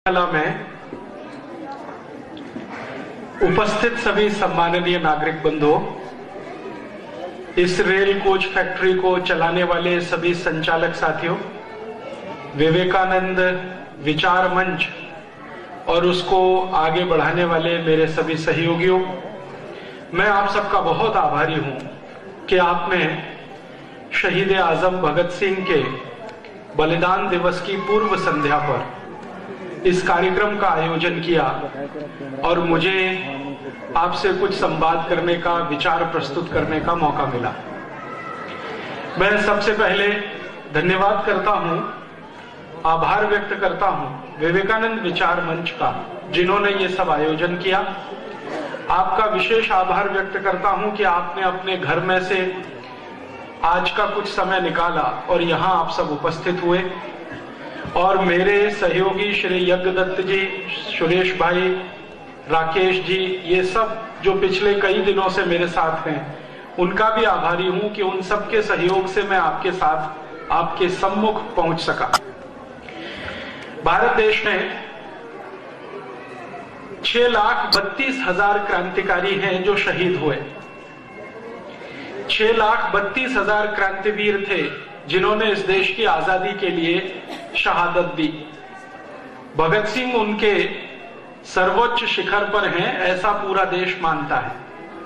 में उपस्थित सभी सम्माननीय नागरिक बंधुओं, इस रेल कोच फैक्ट्री को चलाने वाले सभी संचालक साथियों, विवेकानंद विचार मंच और उसको आगे बढ़ाने वाले मेरे सभी सहयोगियों, मैं आप सबका बहुत आभारी हूं कि आपने शहीद आजम भगत सिंह के बलिदान दिवस की पूर्व संध्या पर इस कार्यक्रम का आयोजन किया और मुझे आपसे कुछ संवाद करने का, विचार प्रस्तुत करने का मौका मिला। मैं सबसे पहले धन्यवाद करता हूं, आभार व्यक्त करता हूं विवेकानंद विचार मंच का, जिन्होंने ये सब आयोजन किया। आपका विशेष आभार व्यक्त करता हूं कि आपने अपने घर में से आज का कुछ समय निकाला और यहां आप सब उपस्थित हुए। और मेरे सहयोगी श्री यज्ञदत्त जी, सुरेश भाई, राकेश जी, ये सब जो पिछले कई दिनों से मेरे साथ हैं, उनका भी आभारी हूं कि उन सबके सहयोग से मैं आपके साथ, आपके सम्मुख पहुंच सका। भारत देश में 6,32,000 क्रांतिकारी हैं जो शहीद हुए। 6,32,000 क्रांतिवीर थे जिन्होंने इस देश की आजादी के लिए शहादत दी। भगत सिंह उनके सर्वोच्च शिखर पर हैं, ऐसा पूरा देश मानता है।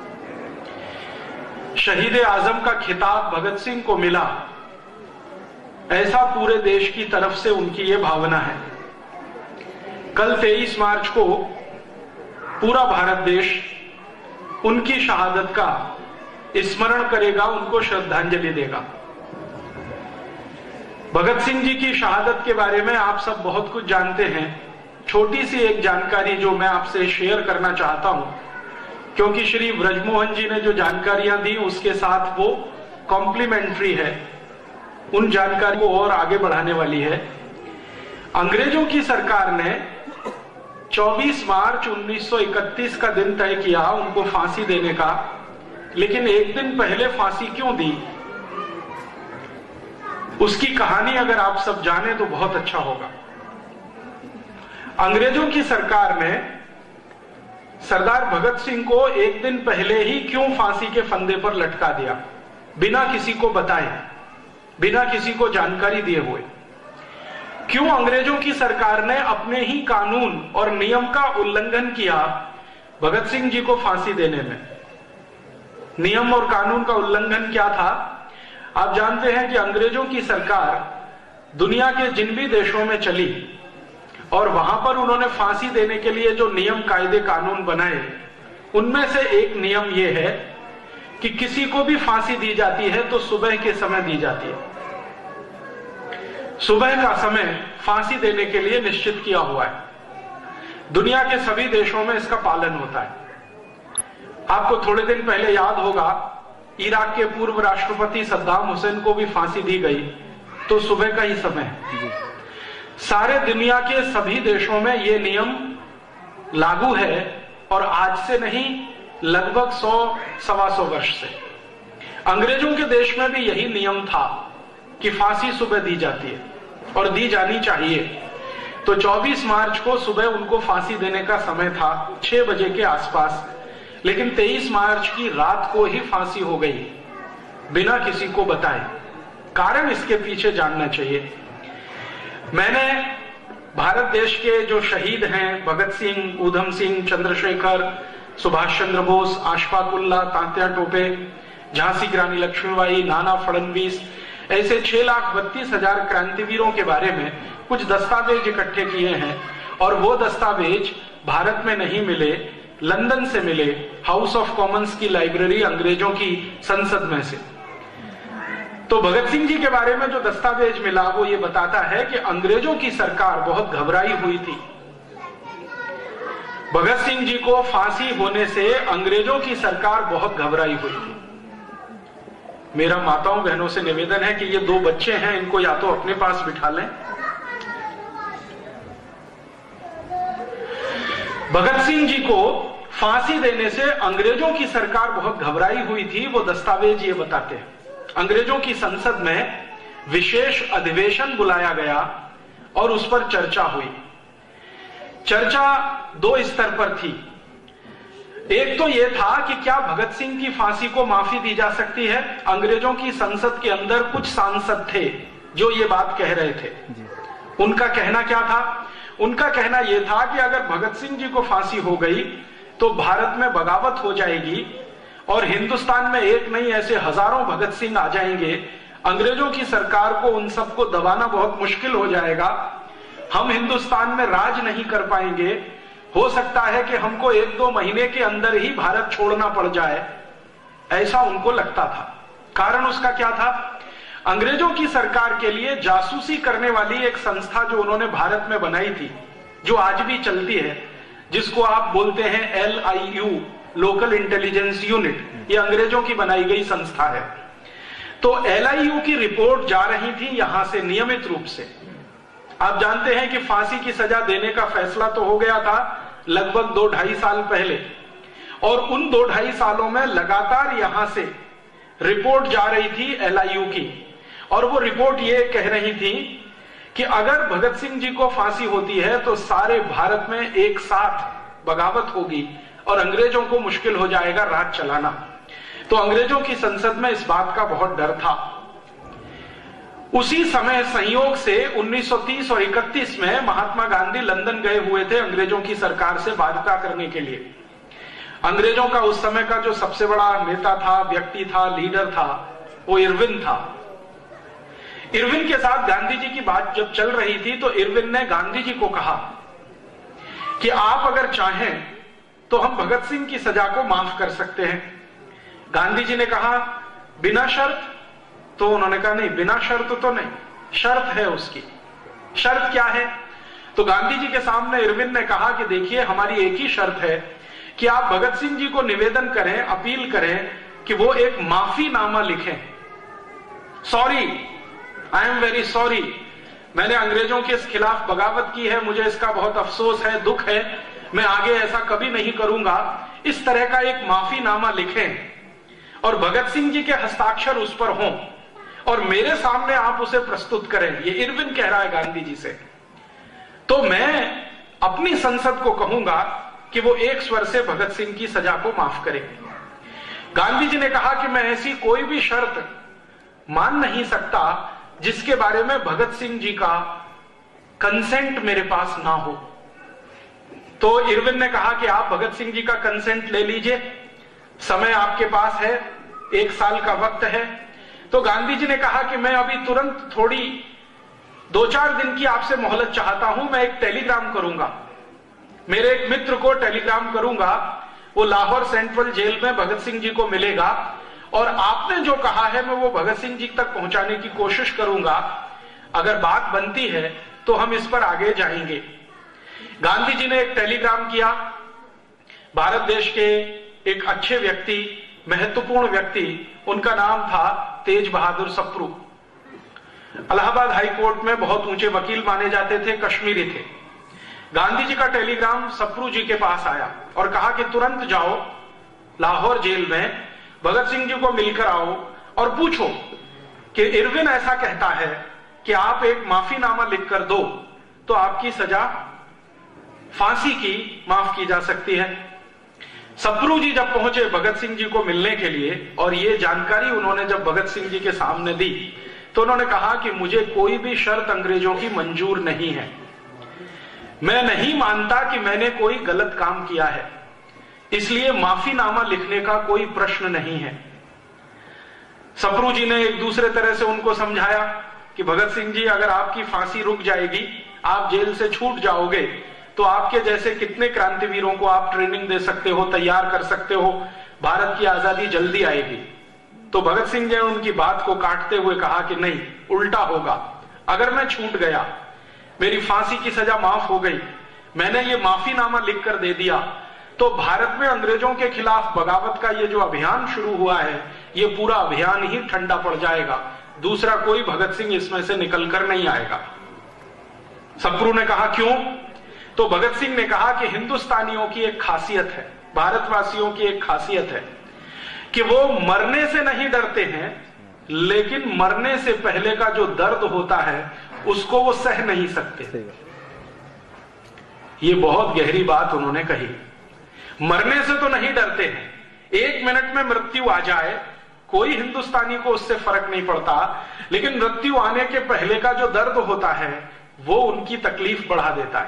शहीद आजम का खिताब भगत सिंह को मिला, ऐसा पूरे देश की तरफ से उनकी ये भावना है। कल 23 मार्च को पूरा भारत देश उनकी शहादत का स्मरण करेगा, उनको श्रद्धांजलि देगा। भगत सिंह जी की शहादत के बारे में आप सब बहुत कुछ जानते हैं। छोटी सी एक जानकारी जो मैं आपसे शेयर करना चाहता हूं, क्योंकि श्री ब्रजमोहन जी ने जो जानकारियां दी उसके साथ वो कॉम्प्लीमेंट्री है, उन जानकारी को और आगे बढ़ाने वाली है। अंग्रेजों की सरकार ने 24 मार्च 1931 का दिन तय किया उनको फांसी देने का, लेकिन एक दिन पहले फांसी क्यों दी, उसकी कहानी अगर आप सब जाने तो बहुत अच्छा होगा। अंग्रेजों की सरकार ने सरदार भगत सिंह को एक दिन पहले ही क्यों फांसी के फंदे पर लटका दिया, बिना किसी को बताए, बिना किसी को जानकारी दिए हुए? क्यों अंग्रेजों की सरकार ने अपने ही कानून और नियम का उल्लंघन किया भगत सिंह जी को फांसी देने में? नियम और कानून का उल्लंघन क्या था? आप जानते हैं कि अंग्रेजों की सरकार दुनिया के जिन भी देशों में चली और वहां पर उन्होंने फांसी देने के लिए जो नियम, कायदे, कानून बनाए, उनमें से एक नियम यह है कि किसी को भी फांसी दी जाती है तो सुबह के समय दी जाती है। सुबह का समय फांसी देने के लिए निश्चित किया हुआ है। दुनिया के सभी देशों में इसका पालन होता है। आपको थोड़े दिन पहले याद होगा, इराक के पूर्व राष्ट्रपति सद्दाम हुसैन को भी फांसी दी गई, तो सुबह का ही समय है। सारे दुनिया के सभी देशों में यह नियम लागू है और आज से नहीं, लगभग 100-125 वर्ष से। अंग्रेजों के देश में भी यही नियम था कि फांसी सुबह दी जाती है और दी जानी चाहिए। तो 24 मार्च को सुबह उनको फांसी देने का समय था, 6 बजे के आसपास, लेकिन 23 मार्च की रात को ही फांसी हो गई, बिना किसी को बताए। कारण इसके पीछे जानना चाहिए। मैंने भारत देश के जो शहीद हैं, भगत सिंह, ऊधम सिंह, चंद्रशेखर, सुभाष चंद्र बोस, अशफाक उल्लाह, तात्या टोपे, झांसी की रानी लक्ष्मीबाई, नाना फडणवीस, ऐसे 6,32,000 क्रांतिवीरों के बारे में कुछ दस्तावेज इकट्ठे किए हैं। और वो दस्तावेज भारत में नहीं मिले, लंदन से मिले, हाउस ऑफ कॉमन्स की लाइब्रेरी, अंग्रेजों की संसद में से। तो भगत सिंह जी के बारे में जो दस्तावेज मिला वो ये बताता है कि अंग्रेजों की सरकार बहुत घबराई हुई थी। भगत सिंह जी को फांसी होने से अंग्रेजों की सरकार बहुत घबराई हुई थी। मेरा माताओं बहनों से निवेदन है कि ये 2 बच्चे हैं, इनको या तो अपने पास बिठा लें। भगत सिंह जी को फांसी देने से अंग्रेजों की सरकार बहुत घबराई हुई थी, वो दस्तावेज ये बताते हैं। अंग्रेजों की संसद में विशेष अधिवेशन बुलाया गया और उस पर चर्चा हुई। चर्चा दो स्तर पर थी। एक तो यह था कि क्या भगत सिंह की फांसी को माफी दी जा सकती है। अंग्रेजों की संसद के अंदर कुछ सांसद थे जो ये बात कह रहे थे। उनका कहना क्या था? उनका कहना यह था कि अगर भगत सिंह जी को फांसी हो गई तो भारत में बगावत हो जाएगी और हिंदुस्तान में एक नहीं ऐसे हजारों भगत सिंह आ जाएंगे। अंग्रेजों की सरकार को उन सबको दबाना बहुत मुश्किल हो जाएगा। हम हिंदुस्तान में राज नहीं कर पाएंगे। हो सकता है कि हमको 1-2 महीने के अंदर ही भारत छोड़ना पड़ जाए, ऐसा उनको लगता था। कारण उसका क्या था? अंग्रेजों की सरकार के लिए जासूसी करने वाली एक संस्था जो उन्होंने भारत में बनाई थी, जो आज भी चलती है, जिसको आप बोलते हैं LIU, लोकल इंटेलिजेंस यूनिट, ये अंग्रेजों की बनाई गई संस्था है। तो LIU की रिपोर्ट जा रही थी यहां से नियमित रूप से। आप जानते हैं कि फांसी की सजा देने का फैसला तो हो गया था लगभग 2-2.5 साल पहले, और उन 2-2.5 सालों में लगातार यहां से रिपोर्ट जा रही थी LIU की, और वो रिपोर्ट ये कह रही थी कि अगर भगत सिंह जी को फांसी होती है तो सारे भारत में एक साथ बगावत होगी और अंग्रेजों को मुश्किल हो जाएगा राज चलाना। तो अंग्रेजों की संसद में इस बात का बहुत डर था। उसी समय संयोग से 1930 और 31 में महात्मा गांधी लंदन गए हुए थे अंग्रेजों की सरकार से वार्ता करने के लिए। अंग्रेजों का उस समय का जो सबसे बड़ा नेता था, व्यक्ति था, लीडर था, वो इरविन था। इरविन के साथ गांधी जी की बात जब चल रही थी तो इरविन ने गांधी जी को कहा कि आप अगर चाहें तो हम भगत सिंह की सजा को माफ कर सकते हैं। गांधी जी ने कहा बिना शर्त? तो उन्होंने कहा नहीं, बिना शर्त तो नहीं, शर्त है उसकी। शर्त क्या है? तो गांधी जी के सामने इरविन ने कहा कि देखिए, हमारी एक ही शर्त है कि आप भगत सिंह जी को निवेदन करें, अपील करें कि वो एक माफीनामा लिखें। Sorry, I am very sorry, मैंने अंग्रेजों के खिलाफ बगावत की है, मुझे इसका बहुत अफसोस है, दुख है, मैं आगे ऐसा कभी नहीं करूंगा। इस तरह का एक माफीनामा लिखें और भगत सिंह जी के हस्ताक्षर उस पर हों और मेरे सामने आप उसे प्रस्तुत करें। ये इरविन कह रहा है गांधी जी से। तो मैं अपनी संसद को कहूंगा कि वो एक स्वर से भगत सिंह की सजा को माफ करें। गांधी जी ने कहा कि मैं ऐसी कोई भी शर्त मान नहीं सकता जिसके बारे में भगत सिंह जी का कंसेंट मेरे पास ना हो। तो इरविन ने कहा कि आप भगत सिंह जी का कंसेंट ले लीजिए, समय आपके पास है, 1 साल का वक्त है। तो गांधी जी ने कहा कि मैं अभी तुरंत थोड़ी 2-4 दिन की आपसे मोहलत चाहता हूं, मैं एक टेलीग्राम करूंगा, मेरे एक मित्र को टेलीग्राम करूंगा, वो लाहौर सेंट्रल जेल में भगत सिंह जी को मिलेगा और आपने जो कहा है मैं वो भगत सिंह जी तक पहुंचाने की कोशिश करूंगा। अगर बात बनती है तो हम इस पर आगे जाएंगे। गांधी जी ने एक टेलीग्राम किया। भारत देश के एक अच्छे व्यक्ति, महत्वपूर्ण व्यक्ति, उनका नाम था तेज बहादुर सप्रू। इलाहाबाद हाई कोर्ट में बहुत ऊंचे वकील माने जाते थे, कश्मीरी थे। गांधी जी का टेलीग्राम सप्रू जी के पास आया और कहा कि तुरंत जाओ लाहौर जेल में, भगत सिंह जी को मिलकर आओ और पूछो कि इरविन ऐसा कहता है कि आप एक माफीनामा लिखकर दो तो आपकी सजा फांसी की माफ की जा सकती है। सप्रू जी जब पहुंचे भगत सिंह जी को मिलने के लिए और ये जानकारी उन्होंने जब भगत सिंह जी के सामने दी तो उन्होंने कहा कि मुझे कोई भी शर्त अंग्रेजों की मंजूर नहीं है, मैं नहीं मानता कि मैंने कोई गलत काम किया है, इसलिए माफीनामा लिखने का कोई प्रश्न नहीं है। सप्रू जी ने एक दूसरे तरह से उनको समझाया कि भगत सिंह जी, अगर आपकी फांसी रुक जाएगी, आप जेल से छूट जाओगे, तो आपके जैसे कितने क्रांतिवीरों को आप ट्रेनिंग दे सकते हो, तैयार कर सकते हो, भारत की आजादी जल्दी आएगी। तो भगत सिंह जी ने उनकी बात को काटते हुए कहा कि नहीं, उल्टा होगा। अगर मैं छूट गया, मेरी फांसी की सजा माफ हो गई, मैंने ये माफीनामा लिखकर दे दिया, तो भारत में अंग्रेजों के खिलाफ बगावत का ये जो अभियान शुरू हुआ है, ये पूरा अभियान ही ठंडा पड़ जाएगा, दूसरा कोई भगत सिंह इसमें से निकलकर नहीं आएगा। सप्रू ने कहा क्यों? तो भगत सिंह ने कहा कि हिंदुस्तानियों की एक खासियत है, भारतवासियों की एक खासियत है कि वो मरने से नहीं डरते हैं, लेकिन मरने से पहले का जो दर्द होता है उसको वो सह नहीं सकते। ये बहुत गहरी बात उन्होंने कही। मरने से तो नहीं डरते हैं, 1 मिनट में मृत्यु आ जाए कोई हिंदुस्तानी को उससे फर्क नहीं पड़ता, लेकिन मृत्यु आने के पहले का जो दर्द होता है वो उनकी तकलीफ बढ़ा देता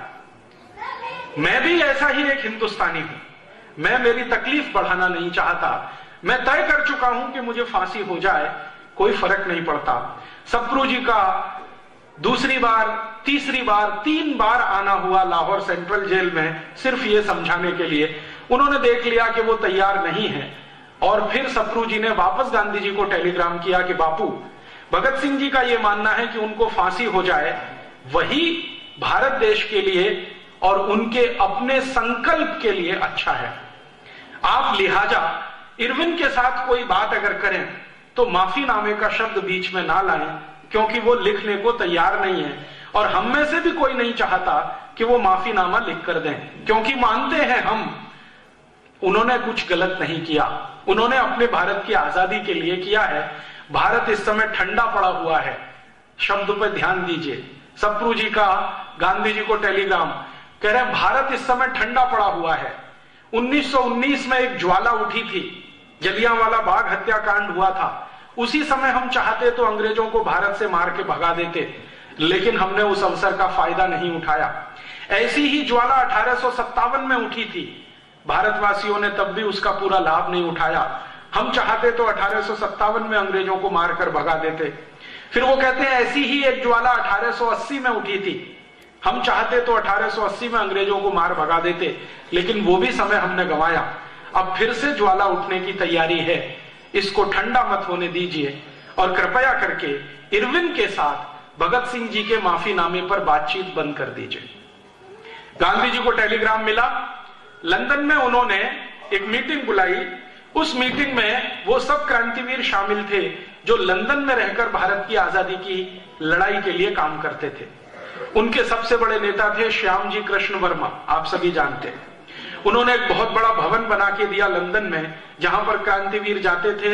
है। मैं भी ऐसा ही एक हिंदुस्तानी हूं, मैं मेरी तकलीफ बढ़ाना नहीं चाहता। मैं तय कर चुका हूं कि मुझे फांसी हो जाए, कोई फर्क नहीं पड़ता। सप्रू जी का दूसरी बार, तीसरी बार, 3 बार आना हुआ लाहौर सेंट्रल जेल में सिर्फ ये समझाने के लिए। उन्होंने देख लिया कि वो तैयार नहीं है और फिर सप्रू जी ने वापस गांधी जी को टेलीग्राम किया कि बापू, भगत सिंह जी का ये मानना है कि उनको फांसी हो जाए, वही भारत देश के लिए और उनके अपने संकल्प के लिए अच्छा है। आप लिहाजा इरविन के साथ कोई बात अगर करें तो माफीनामे का शब्द बीच में ना लाएं, क्योंकि वो लिखने को तैयार नहीं है और हम में से भी कोई नहीं चाहता कि वो माफीनामा लिख कर दें, क्योंकि मानते हैं हम उन्होंने कुछ गलत नहीं किया, उन्होंने अपने भारत की आजादी के लिए किया है। भारत इस समय ठंडा पड़ा हुआ है, शब्द पर ध्यान दीजिए। सप्रू जी का गांधी जी को टेलीग्राम कह रहे हैं भारत इस समय ठंडा पड़ा हुआ है। 1919 में एक ज्वाला उठी थी, जलियांवाला बाग हत्याकांड हुआ था, उसी समय हम चाहते तो अंग्रेजों को भारत से मार के भगा देते, लेकिन हमने उस अवसर का फायदा नहीं उठाया। ऐसी ही ज्वाला 1857 में उठी थी, भारतवासियों ने तब भी उसका पूरा लाभ नहीं उठाया। हम चाहते तो 1857 में अंग्रेजों को मारकर भगा देते। फिर वो कहते हैं ऐसी ही एक ज्वाला 1880 में उठी थी, हम चाहते तो 1880 में अंग्रेजों को मार भगा देते, लेकिन वो भी समय हमने गंवाया। अब फिर से ज्वाला उठने की तैयारी है, इसको ठंडा मत होने दीजिए और कृपया करके इरविन के साथ भगत सिंह जी के माफीनामे पर बातचीत बंद कर दीजिए। गांधी जी को टेलीग्राम मिला, लंदन में उन्होंने एक मीटिंग बुलाई। उस मीटिंग में वो सब क्रांतिवीर शामिल थे जो लंदन में रहकर भारत की आजादी की लड़ाई के लिए काम करते थे। उनके सबसे बड़े नेता थे श्याम जी कृष्ण वर्मा, आप सभी जानते हैं। उन्होंने एक बहुत बड़ा भवन बना के दिया लंदन में, जहां पर क्रांतिवीर जाते थे,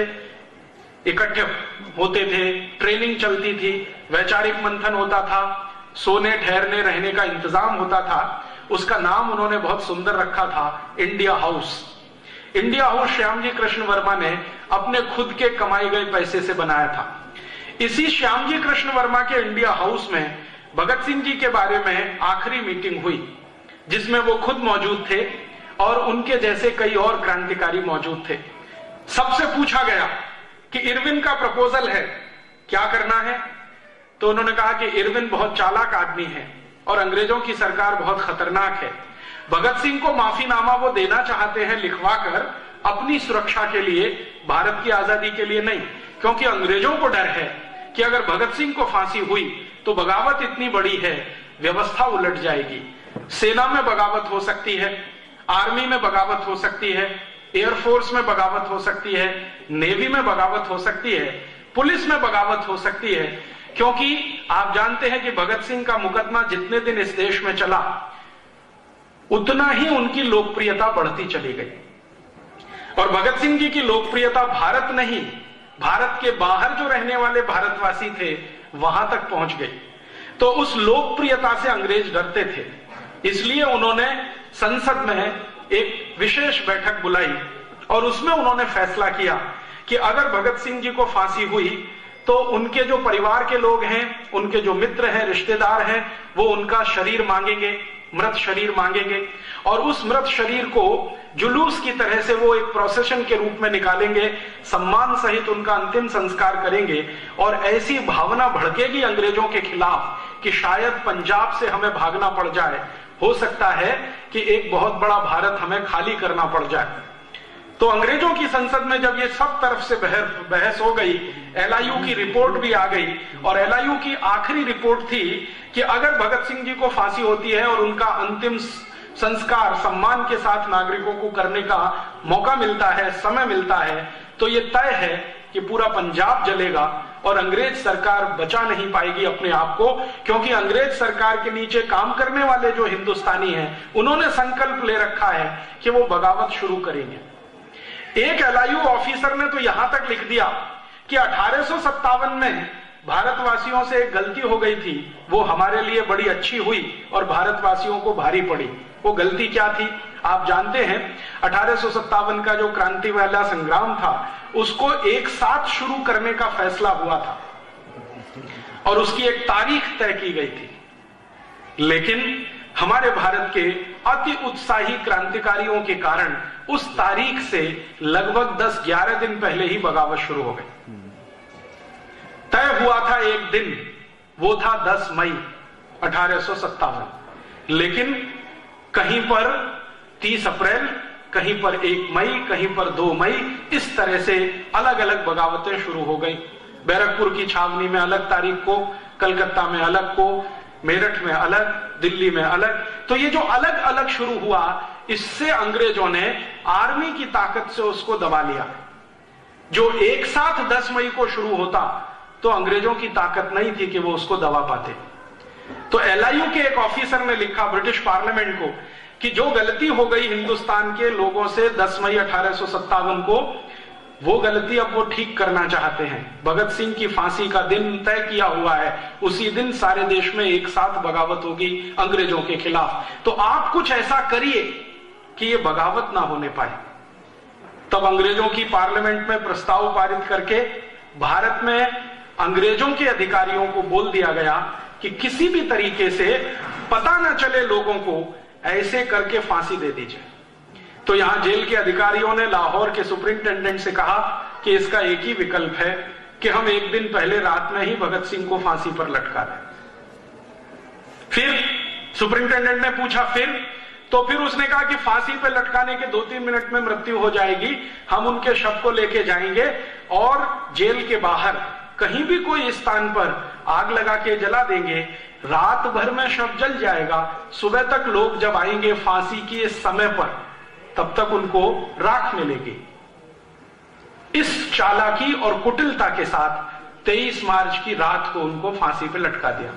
इकट्ठे होते थे, ट्रेनिंग चलती थी, वैचारिक मंथन होता था, सोने ठहरने रहने का इंतजाम होता था। उसका नाम उन्होंने बहुत सुंदर रखा था, India House. India House Shyam ji Krishna Varma ने अपने खुद के कमाए गए पैसे से बनाया था। इसी श्याम जी कृष्ण वर्मा के इंडिया हाउस में भगत सिंह जी के बारे में आखिरी मीटिंग हुई, जिसमें वो खुद मौजूद थे और उनके जैसे कई और क्रांतिकारी मौजूद थे। सबसे पूछा गया कि इरविन का प्रपोजल है, क्या करना है? तो उन्होंने कहा कि इरविन बहुत चालाक आदमी है और अंग्रेजों की सरकार बहुत खतरनाक है। भगत सिंह को माफीनामा वो देना चाहते हैं लिखवाकर, अपनी सुरक्षा के लिए, भारत की आजादी के लिए नहीं, क्योंकि अंग्रेजों को डर है कि अगर भगत सिंह को फांसी हुई तो बगावत इतनी बड़ी है, व्यवस्था उलट जाएगी। सेना में बगावत हो सकती है, आर्मी में बगावत हो सकती है, एयरफोर्स में बगावत हो सकती है, नेवी में बगावत हो सकती है, पुलिस में बगावत हो सकती है, क्योंकि आप जानते हैं कि भगत सिंह का मुकदमा जितने दिन इस देश में चला, उतना ही उनकी लोकप्रियता बढ़ती चली गई। और भगत सिंह जी की लोकप्रियता भारत नहीं, भारत के बाहर जो रहने वाले भारतवासी थे वहां तक पहुंच गई। तो उस लोकप्रियता से अंग्रेज डरते थे, इसलिए उन्होंने संसद में एक विशेष बैठक बुलाई और उसमें उन्होंने फैसला किया कि अगर भगत सिंह जी को फांसी हुई तो उनके जो परिवार के लोग हैं, उनके जो मित्र हैं, रिश्तेदार हैं, वो उनका शरीर मांगेंगे, मृत शरीर मांगेंगे और उस मृत शरीर को जुलूस की तरह से वो एक प्रोसेशन के रूप में निकालेंगे, सम्मान सहित उनका अंतिम संस्कार करेंगे। और ऐसी भावना भड़केगी अंग्रेजों के खिलाफ कि शायद पंजाब से हमें भागना पड़ जाए, हो सकता है कि एक बहुत बड़ा भारत हमें खाली करना पड़ जाए। तो अंग्रेजों की संसद में जब ये सब तरफ से बहस हो गई, LIU की रिपोर्ट भी आ गई और LIU की आखिरी रिपोर्ट थी कि अगर भगत सिंह जी को फांसी होती है और उनका अंतिम संस्कार सम्मान के साथ नागरिकों को करने का मौका मिलता है, समय मिलता है, तो ये तय है कि पूरा पंजाब जलेगा और अंग्रेज सरकार बचा नहीं पाएगी अपने आप को, क्योंकि अंग्रेज सरकार के नीचे काम करने वाले जो हिंदुस्तानी हैं, उन्होंने संकल्प ले रखा है कि वो बगावत शुरू करेंगे। एक LIU ऑफिसर ने तो यहां तक लिख दिया कि 1857 में भारतवासियों से एक गलती हो गई थी, वो हमारे लिए बड़ी अच्छी हुई और भारतवासियों को भारी पड़ी। वो गलती क्या थी आप जानते हैं? 1857 का जो क्रांति वाला संग्राम था उसको एक साथ शुरू करने का फैसला हुआ था और उसकी एक तारीख तय की गई थी, लेकिन हमारे भारत के अति उत्साही क्रांतिकारियों के कारण उस तारीख से लगभग 10-11 दिन पहले ही बगावत शुरू हो गई। तय हुआ था एक दिन, वो था 10 मई 1857, लेकिन कहीं पर 30 अप्रैल, कहीं पर 1 मई, कहीं पर 2 मई, इस तरह से अलग अलग बगावतें शुरू हो गई। बैरकपुर की छावनी में अलग तारीख को, कलकत्ता में अलग को, मेरठ में अलग, दिल्ली में अलग। तो ये जो अलग अलग शुरू हुआ, इससे अंग्रेजों ने आर्मी की ताकत से उसको दबा लिया। जो एक साथ 10 मई को शुरू होता तो अंग्रेजों की ताकत नहीं थी कि वो उसको दबा पाते। तो LIU के एक ऑफिसर ने लिखा ब्रिटिश पार्लियामेंट को कि जो गलती हो गई हिंदुस्तान के लोगों से 10 मई 1857 को, वो गलती अब वो ठीक करना चाहते हैं। भगत सिंह की फांसी का दिन तय किया हुआ है, उसी दिन सारे देश में एक साथ बगावत होगी अंग्रेजों के खिलाफ। तो आप कुछ ऐसा करिए कि ये बगावत ना होने पाए। तब अंग्रेजों की पार्लियामेंट में प्रस्ताव पारित करके भारत में अंग्रेजों के अधिकारियों को बोल दिया गया कि किसी भी तरीके से पता ना चले लोगों को, ऐसे करके फांसी दे दीजिए। तो यहां जेल के अधिकारियों ने लाहौर के सुपरिंटेंडेंट से कहा कि इसका एक ही विकल्प है कि हम एक दिन पहले रात में ही भगत सिंह को फांसी पर लटका दें। फिर सुपरिंटेंडेंट ने पूछा फिर उसने कहा कि फांसी पर लटकाने के 2-3 मिनट में मृत्यु हो जाएगी, हम उनके शव को लेके जाएंगे और जेल के बाहर कहीं भी कोई स्थान पर आग लगा के जला देंगे, रात भर में शव जल जाएगा, सुबह तक लोग जब आएंगे फांसी की इस समय पर, तब तक उनको राख मिलेगी। इस चालाकी और कुटिलता के साथ 23 मार्च की रात को उनको फांसी पर लटका दिया।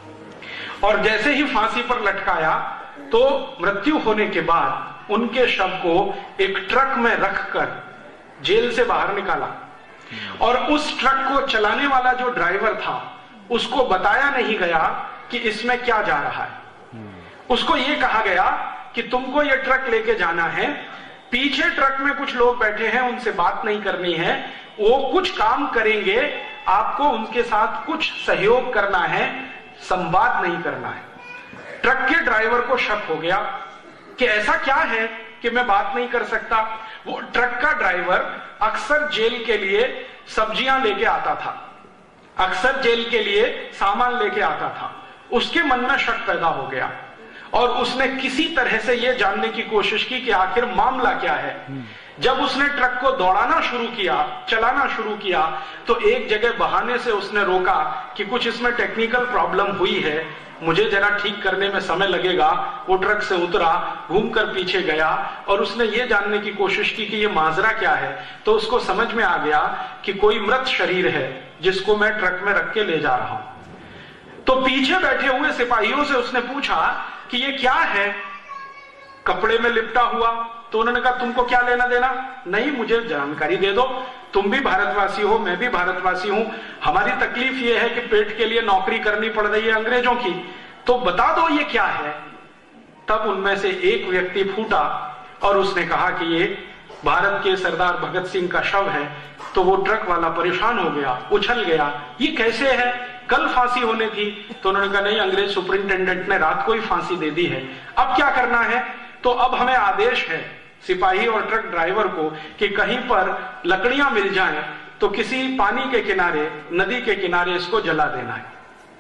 और जैसे ही फांसी पर लटकाया तो मृत्यु होने के बाद उनके शव को एक ट्रक में रखकर जेल से बाहर निकाला और उस ट्रक को चलाने वाला जो ड्राइवर था उसको बताया नहीं गया कि इसमें क्या जा रहा है। उसको यह कहा गया कि तुमको ये ट्रक लेके जाना है, पीछे ट्रक में कुछ लोग बैठे हैं, उनसे बात नहीं करनी है, वो कुछ काम करेंगे, आपको उनके साथ कुछ सहयोग करना है, संवाद नहीं करना है। ट्रक के ड्राइवर को शक हो गया कि ऐसा क्या है कि मैं बात नहीं कर सकता। वो ट्रक का ड्राइवर अक्सर जेल के लिए सब्जियां लेके आता था, अक्सर जेल के लिए सामान लेके आता था। उसके मन में शक पैदा हो गया और उसने किसी तरह से यह जानने की कोशिश की कि आखिर मामला क्या है। जब उसने ट्रक को दौड़ाना शुरू किया, चलाना शुरू किया, तो एक जगह बहाने से उसने रोका कि कुछ इसमें टेक्निकल प्रॉब्लम हुई है, मुझे जरा ठीक करने में समय लगेगा। वो ट्रक से उतरा, घूमकर पीछे गया और उसने ये जानने की कोशिश की कि ये माजरा क्या है। तो उसको समझ में आ गया कि कोई मृत शरीर है जिसको मैं ट्रक में रख के ले जा रहा हूं। तो पीछे बैठे हुए सिपाहियों से उसने पूछा कि ये क्या है, कपड़े में लिपटा हुआ। तो उन्होंने कहा तुमको क्या लेना देना, नहीं मुझे जानकारी दे दो, तुम भी भारतवासी हो, मैं भी भारतवासी हूं, हमारी तकलीफ ये है कि पेट के लिए नौकरी करनी पड़ रही है अंग्रेजों की, तो बता दो ये क्या है। तब उनमें से एक व्यक्ति फूटा और उसने कहा कि ये भारत के सरदार भगत सिंह का शव है। तो वो ट्रक वाला परेशान हो गया, उछल गया, ये कैसे है, कल फांसी होने थी। तो उन्होंने कहा नहीं, अंग्रेज सुपरिंटेंडेंट ने रात को ही फांसी दे दी है, अब क्या करना है। तो अब हमें आदेश है सिपाही और ट्रक ड्राइवर को कि कहीं पर लकड़ियां मिल जाएं तो किसी पानी के किनारे, नदी के किनारे इसको जला देना है।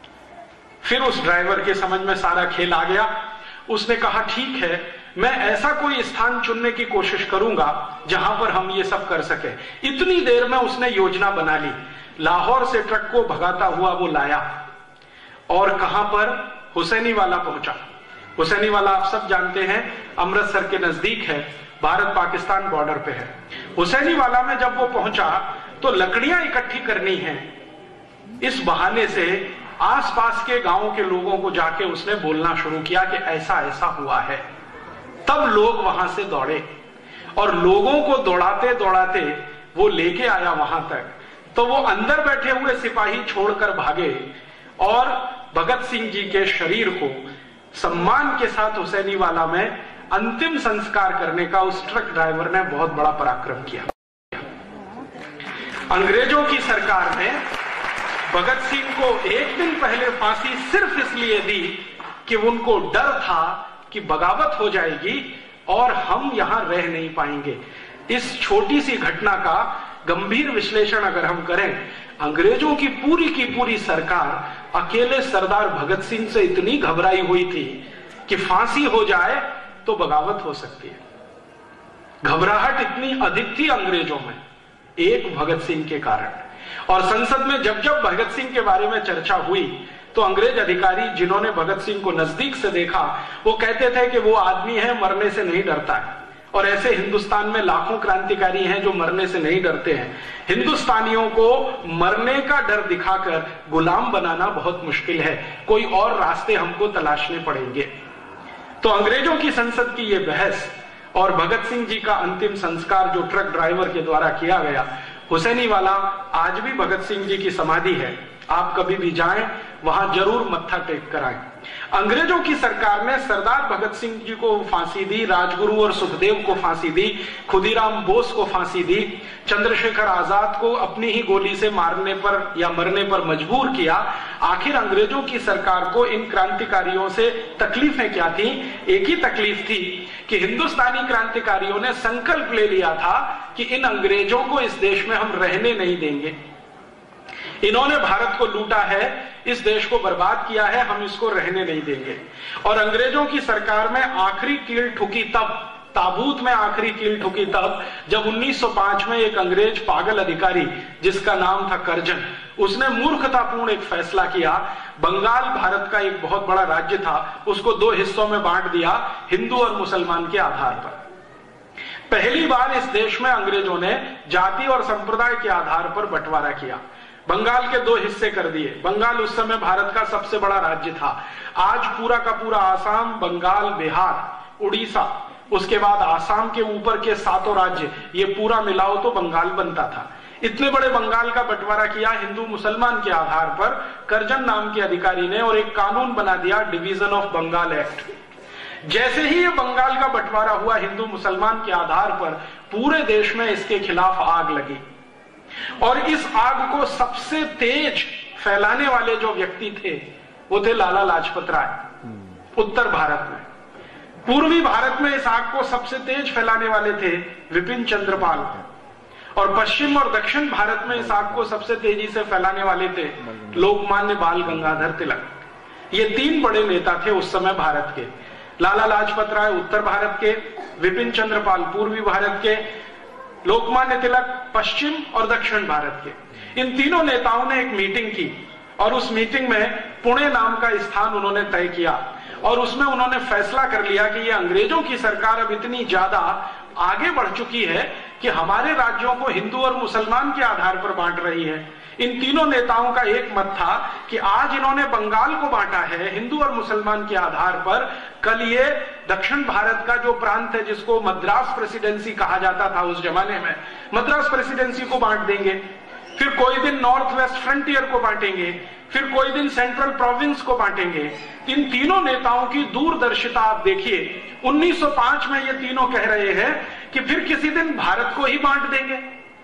फिर उस ड्राइवर के समझ में सारा खेल आ गया। उसने कहा ठीक है, मैं ऐसा कोई स्थान चुनने की कोशिश करूंगा जहां पर हम ये सब कर सके। इतनी देर में उसने योजना बना ली, लाहौर से ट्रक को भगाता हुआ वो लाया और कहां पर, हुसैनी वाला पहुंचा। हुसैनी वाला आप सब जानते हैं अमृतसर के नजदीक है, भारत पाकिस्तान बॉर्डर पे है। हुसैनी वाला में जब वो पहुंचा तो लकड़ियां इकट्ठी करनी है, इस बहाने से आसपास के गांवों के लोगों को जाके उसने बोलना शुरू किया कि ऐसा ऐसा हुआ है। तब लोग वहां से दौड़े और लोगों को दौड़ाते दौड़ाते वो लेके आया वहां तक तो वो अंदर बैठे हुए सिपाही छोड़कर भागे और भगत सिंह जी के शरीर को सम्मान के साथ हुसैनीवाला में अंतिम संस्कार करने का उस ट्रक ड्राइवर ने बहुत बड़ा पराक्रम किया। अंग्रेजों की सरकार ने भगत सिंह को एक दिन पहले फांसी सिर्फ इसलिए दी कि उनको डर था कि बगावत हो जाएगी और हम यहां रह नहीं पाएंगे। इस छोटी सी घटना का गंभीर विश्लेषण अगर हम करें, अंग्रेजों की पूरी सरकार अकेले सरदार भगत सिंह से इतनी घबराई हुई थी कि फांसी हो जाए तो बगावत हो सकती है। घबराहट इतनी अधिक थी अंग्रेजों में एक भगत सिंह के कारण। और संसद में जब जब भगत सिंह के बारे में चर्चा हुई तो अंग्रेज अधिकारी जिन्होंने भगत सिंह को नजदीक से देखा वो कहते थे कि वो आदमी है, मरने से नहीं डरता है। और ऐसे हिंदुस्तान में लाखों क्रांतिकारी हैं जो मरने से नहीं डरते हैं। हिंदुस्तानियों को मरने का डर दिखाकर गुलाम बनाना बहुत मुश्किल है, कोई और रास्ते हमको तलाशने पड़ेंगे। तो अंग्रेजों की संसद की यह बहस और भगत सिंह जी का अंतिम संस्कार जो ट्रक ड्राइवर के द्वारा किया गया, हुसैनीवाला आज भी भगत सिंह जी की समाधि है, आप कभी भी जाएं वहां जरूर मत्था टेक कर आएं। अंग्रेजों की सरकार ने सरदार भगत सिंह जी को फांसी दी, राजगुरु और सुखदेव को फांसी दी, खुदीराम बोस को फांसी दी, चंद्रशेखर आजाद को अपनी ही गोली से मारने पर या मरने पर मजबूर किया। आखिर अंग्रेजों की सरकार को इन क्रांतिकारियों से तकलीफें क्या थी? एक ही तकलीफ थी कि हिंदुस्तानी क्रांतिकारियों ने संकल्प ले लिया था कि इन अंग्रेजों को इस देश में हम रहने नहीं देंगे। इन्होंने भारत को लूटा है, इस देश को बर्बाद किया है, हम इसको रहने नहीं देंगे। और अंग्रेजों की सरकार में आखिरी कील ठुकी तब, ताबूत में आखिरी कील ठुकी तब जब 1905 में एक अंग्रेज पागल अधिकारी जिसका नाम था कर्जन, उसने मूर्खतापूर्ण एक फैसला किया। बंगाल भारत का एक बहुत बड़ा राज्य था, उसको दो हिस्सों में बांट दिया, हिंदू और मुसलमान के आधार पर। पहली बार इस देश में अंग्रेजों ने जाति और संप्रदाय के आधार पर बंटवारा किया। बंगाल के दो हिस्से कर दिए। बंगाल उस समय भारत का सबसे बड़ा राज्य था। आज पूरा का पूरा आसाम, बंगाल, बिहार, उड़ीसा, उसके बाद आसाम के ऊपर के सातों राज्य, ये पूरा मिलाओ तो बंगाल बनता था। इतने बड़े बंगाल का बंटवारा किया हिंदू मुसलमान के आधार पर कर्जन नाम के अधिकारी ने, और एक कानून बना दिया, डिवीजन ऑफ बंगाल एक्ट। जैसे ही ये बंगाल का बंटवारा हुआ हिंदू मुसलमान के आधार पर, पूरे देश में इसके खिलाफ आग लगी। और इस आग को सबसे तेज फैलाने वाले जो व्यक्ति थे वो थे लाला लाजपत राय। उत्तर भारत में, पूर्वी भारत में इस आग को सबसे तेज फैलाने वाले थे विपिन चंद्र पाल, और पश्चिम और दक्षिण भारत में इस आग को सबसे तेजी से फैलाने वाले थे लोकमान्य बाल गंगाधर तिलक। ये तीन बड़े नेता थे उस समय भारत के। लाला लाजपत राय उत्तर भारत के, विपिन चंद्र पाल पूर्वी भारत के, लोकमान्य तिलक पश्चिम और दक्षिण भारत के। इन तीनों नेताओं ने एक मीटिंग की और उस मीटिंग में पुणे नाम का स्थान उन्होंने तय किया और उसमें उन्होंने फैसला कर लिया कि ये अंग्रेजों की सरकार अब इतनी ज्यादा आगे बढ़ चुकी है कि हमारे राज्यों को हिंदू और मुसलमान के आधार पर बांट रही है। इन तीनों नेताओं का एक मत था कि आज इन्होंने बंगाल को बांटा है हिंदू और मुसलमान के आधार पर, कल ये दक्षिण भारत का जो प्रांत है जिसको मद्रास प्रेसिडेंसी कहा जाता था उस जमाने में, मद्रास प्रेसिडेंसी को बांट देंगे। फिर कोई दिन नॉर्थ वेस्ट फ्रंटियर को बांटेंगे, फिर कोई दिन सेंट्रल प्रोविंस को बांटेंगे। इन तीनों नेताओं की दूरदर्शिता आप देखिए। 1905 में ये तीनों कह रहे हैं कि फिर किसी दिन भारत को ही बांट देंगे,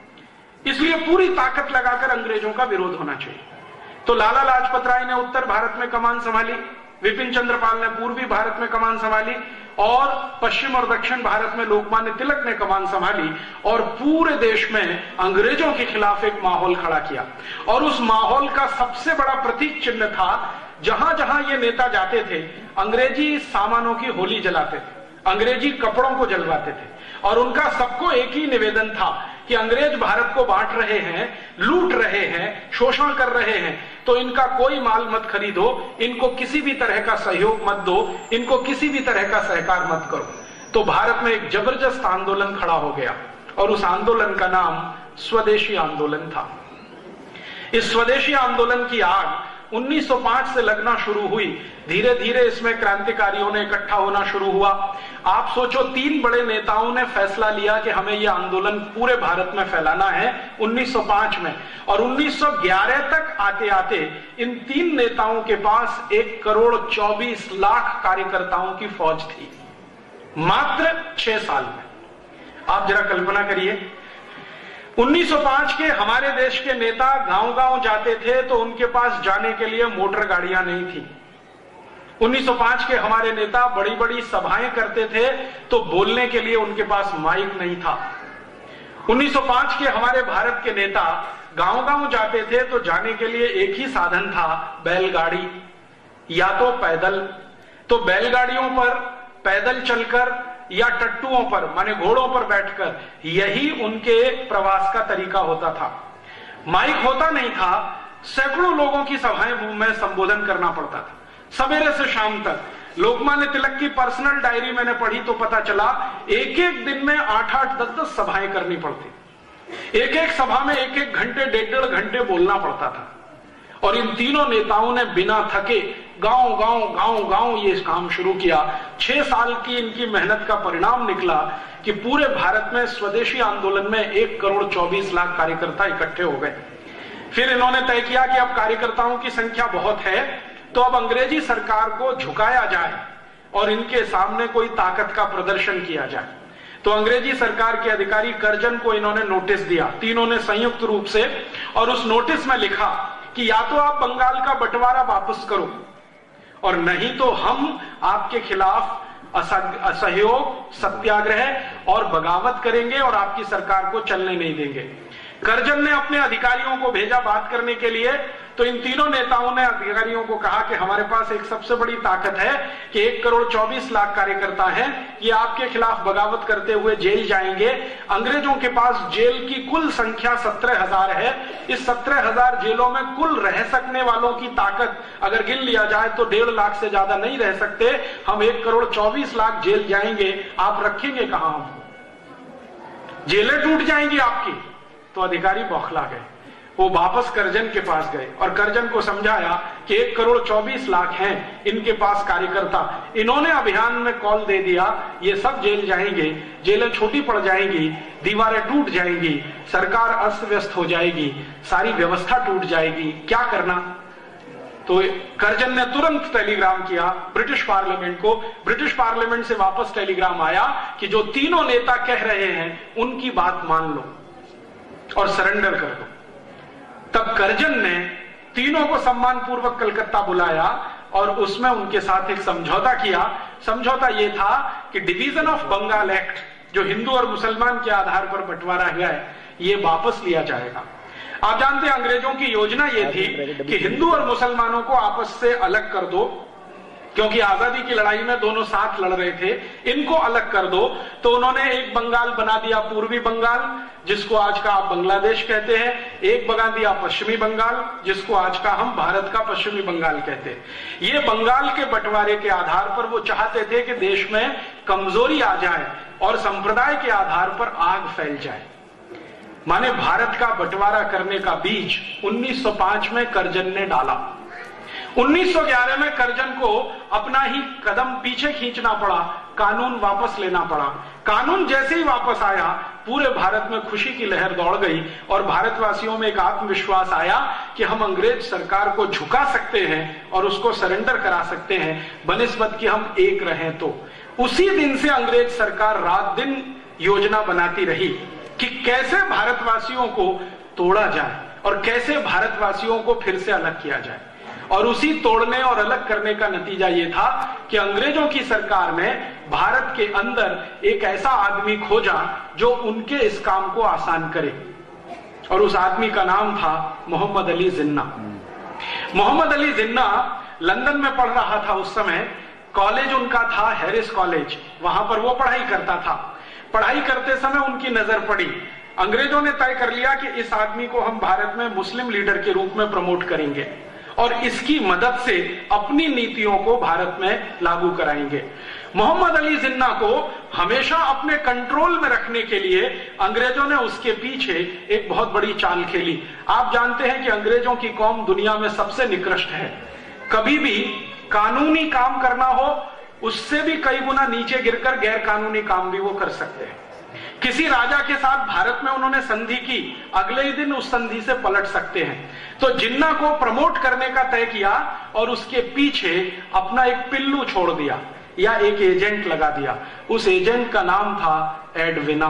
इसलिए पूरी ताकत लगाकर अंग्रेजों का विरोध होना चाहिए। तो लाला लाजपत राय ने उत्तर भारत में कमान संभाली, विपिन चंद्र पाल ने पूर्वी भारत में कमान संभाली, और पश्चिम और दक्षिण भारत में लोकमान्य तिलक ने कमान संभाली, और पूरे देश में अंग्रेजों के खिलाफ एक माहौल खड़ा किया। और उस माहौल का सबसे बड़ा प्रतीक चिन्ह था, जहां जहां ये नेता जाते थे अंग्रेजी सामानों की होली जलाते थे, अंग्रेजी कपड़ों को जलवाते थे, और उनका सबको एक ही निवेदन था कि अंग्रेज भारत को बांट रहे हैं, लूट रहे हैं, शोषण कर रहे हैं, तो इनका कोई माल मत खरीदो, इनको किसी भी तरह का सहयोग मत दो, इनको किसी भी तरह का सहकार मत करो। तो भारत में एक जबरदस्त आंदोलन खड़ा हो गया और उस आंदोलन का नाम स्वदेशी आंदोलन था। इस स्वदेशी आंदोलन की आग 1905 से लगना शुरू हुई। धीरे धीरे इसमें क्रांतिकारियों ने इकट्ठा होना शुरू हुआ। आप सोचो, 3 बड़े नेताओं ने फैसला लिया कि हमें यह आंदोलन पूरे भारत में फैलाना है 1905 में, और 1911 तक आते आते इन 3 नेताओं के पास 1,24,00,000 कार्यकर्ताओं की फौज थी, मात्र 6 साल में। आप जरा कल्पना करिए, 1905 के हमारे देश के नेता गांव-गांव जाते थे तो उनके पास जाने के लिए मोटर गाड़ियां नहीं थी। 1905 के हमारे नेता बड़ी बड़ी सभाएं करते थे तो बोलने के लिए उनके पास माइक नहीं था। 1905 के हमारे भारत के नेता गांव-गांव जाते थे तो जाने के लिए एक ही साधन था, बैलगाड़ी या तो पैदल। तो बैलगाड़ियों पर पैदल चलकर या टट्टुओं पर माने घोड़ों पर बैठकर, यही उनके प्रवास का तरीका होता था। माइक होता नहीं था, सैकड़ों लोगों की सभाएं में संबोधन करना पड़ता था, सवेरे से शाम तक। लोकमान्य तिलक की पर्सनल डायरी मैंने पढ़ी तो पता चला एक एक दिन में 8-8, 10-10 सभाएं करनी पड़ती। एक एक सभा में 1-1 घंटे, 1.5 घंटे बोलना पड़ता था। और इन तीनों नेताओं ने बिना थके गांव-गांव ये काम शुरू किया। 6 साल की इनकी मेहनत का परिणाम निकला कि पूरे भारत में स्वदेशी आंदोलन में 1,24,00,000 कार्यकर्ता इकट्ठे हो गए। फिर इन्होंने तय किया कि अब कार्यकर्ताओं की संख्या बहुत है, तो अब अंग्रेजी सरकार को झुकाया जाए और इनके सामने कोई ताकत का प्रदर्शन किया जाए। तो अंग्रेजी सरकार के अधिकारी कर्जन को इन्होंने नोटिस दिया, तीनों ने संयुक्त रूप से, और उस नोटिस में लिखा कि या तो आप बंगाल का बंटवारा वापस करो और नहीं तो हम आपके खिलाफ असहयोग, सत्याग्रह और बगावत करेंगे और आपकी सरकार को चलने नहीं देंगे। कर्जन ने अपने अधिकारियों को भेजा बात करने के लिए, तो इन तीनों नेताओं ने अधिकारियों को कहा कि हमारे पास एक सबसे बड़ी ताकत है कि 1,24,00,000 कार्यकर्ता हैं, ये आपके खिलाफ बगावत करते हुए जेल जाएंगे। अंग्रेजों के पास जेल की कुल संख्या 17,000 है। इस 17,000 जेलों में कुल रह सकने वालों की ताकत अगर गिन लिया जाए तो 1.5 लाख से ज्यादा नहीं रह सकते। हम 1,24,00,000 जेल जाएंगे, आप रखेंगे कहां हमको? जेलें टूट जाएंगी आपकी। तो अधिकारी बौखला गए, वो वापस कर्जन के पास गए और कर्जन को समझाया कि 1,24,00,000 हैं इनके पास कार्यकर्ता। इन्होंने अभियान में कॉल दे दिया, ये सब जेल जाएंगे, जेलें छोटी पड़ जाएंगी, दीवारें टूट जाएंगी, सरकार अस्त व्यस्त हो जाएगी, सारी व्यवस्था टूट जाएगी, क्या करना? तो कर्जन ने तुरंत टेलीग्राम किया ब्रिटिश पार्लियामेंट को। ब्रिटिश पार्लियामेंट से वापस टेलीग्राम आया कि जो तीनों नेता कह रहे हैं उनकी बात मान लो और सरेंडर कर दो। तब कर्जन ने तीनों को सम्मानपूर्वक कलकत्ता बुलाया और उसमें उनके साथ एक समझौता किया। समझौता यह था कि डिवीजन ऑफ बंगाल एक्ट, जो हिंदू और मुसलमान के आधार पर बंटवारा हुआ है, यह वापस लिया जाएगा। आप जानते हैं अंग्रेजों की योजना यह थी कि हिंदू और मुसलमानों को आपस से अलग कर दो, क्योंकि आजादी की लड़ाई में दोनों साथ लड़ रहे थे, इनको अलग कर दो। तो उन्होंने एक बंगाल बना दिया पूर्वी बंगाल, जिसको आज का आप बांग्लादेश कहते हैं, एक बना दिया पश्चिमी बंगाल, जिसको आज का हम भारत का पश्चिमी बंगाल कहते हैं। ये बंगाल के बंटवारे के आधार पर वो चाहते थे कि देश में कमजोरी आ जाए और संप्रदाय के आधार पर आग फैल जाए। माने भारत का बंटवारा करने का बीज 1905 में कर्जन ने डाला। 1911 में कर्जन को अपना ही कदम पीछे खींचना पड़ा, कानून वापस लेना पड़ा। कानून जैसे ही वापस आया, पूरे भारत में खुशी की लहर दौड़ गई और भारतवासियों में एक आत्मविश्वास आया कि हम अंग्रेज सरकार को झुका सकते हैं और उसको सरेंडर करा सकते हैं, बनिस्बत कि हम एक रहें। तो उसी दिन से अंग्रेज सरकार रात दिन योजना बनाती रही कि कैसे भारतवासियों को तोड़ा जाए और कैसे भारतवासियों को फिर से अलग किया जाए। और उसी तोड़ने और अलग करने का नतीजा यह था कि अंग्रेजों की सरकार ने भारत के अंदर एक ऐसा आदमी खोजा जो उनके इस काम को आसान करे, और उस आदमी का नाम था मोहम्मद अली जिन्ना। मोहम्मद अली जिन्ना लंदन में पढ़ रहा था उस समय। कॉलेज उनका था हैरिस कॉलेज, वहां पर वो पढ़ाई करता था। पढ़ाई करते समय उनकी नजर पड़ी। अंग्रेजों ने तय कर लिया कि इस आदमी को हम भारत में मुस्लिम लीडर के रूप में प्रमोट करेंगे और इसकी मदद से अपनी नीतियों को भारत में लागू कराएंगे। मोहम्मद अली जिन्ना को हमेशा अपने कंट्रोल में रखने के लिए अंग्रेजों ने उसके पीछे एक बहुत बड़ी चाल खेली। आप जानते हैं कि अंग्रेजों की कौम दुनिया में सबसे निकृष्ट है। कभी भी कानूनी काम करना हो, उससे भी कई गुना नीचे गिरकर गैर कानूनी काम भी वो कर सकते हैं। किसी राजा के साथ भारत में उन्होंने संधि की, अगले ही दिन उस संधि से पलट सकते हैं। तो जिन्ना को प्रमोट करने का तय किया और उसके पीछे अपना एक पिल्लू छोड़ दिया या एक एजेंट लगा दिया। उस एजेंट का नाम था एडविना।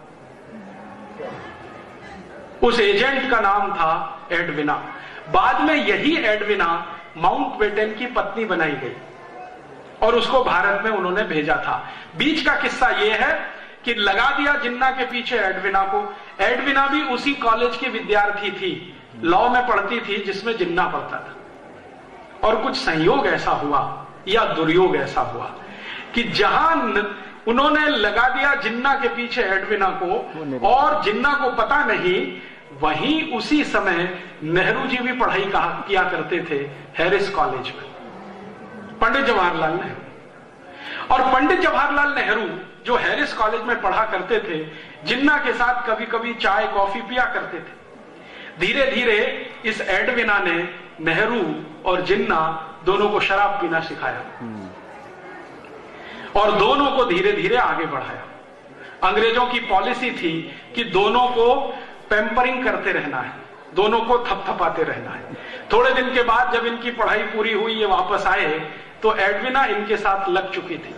उस एजेंट का नाम था एडविना। बाद में यही एडविना माउंटबेटन की पत्नी बनाई गई और उसको भारत में उन्होंने भेजा था। बीच का किस्सा यह है कि लगा दिया जिन्ना के पीछे एडविना को। एडविना भी उसी कॉलेज की विद्यार्थी थी, लॉ में पढ़ती थी जिसमें जिन्ना पढ़ता था। और कुछ संयोग ऐसा हुआ या दुर्योग ऐसा हुआ कि जहां उन्होंने लगा दिया जिन्ना के पीछे एडविना को और जिन्ना को पता नहीं, वहीं उसी समय नेहरू जी भी पढ़ाई किया करते थे हैरिस कॉलेज में, पंडित जवाहरलाल नेहरू। और पंडित जवाहरलाल नेहरू जो हैरिस कॉलेज में पढ़ा करते थे, जिन्ना के साथ कभी कभी चाय कॉफी पिया करते थे। धीरे धीरे इस एडविना ने नेहरू और जिन्ना दोनों को शराब पीना सिखाया और दोनों को धीरे धीरे आगे बढ़ाया। अंग्रेजों की पॉलिसी थी कि दोनों को पैम्परिंग करते रहना है, दोनों को थपथपाते रहना है। थोड़े दिन के बाद जब इनकी पढ़ाई पूरी हुई, ये वापस आए, तो एडविना इनके साथ लग चुकी थी।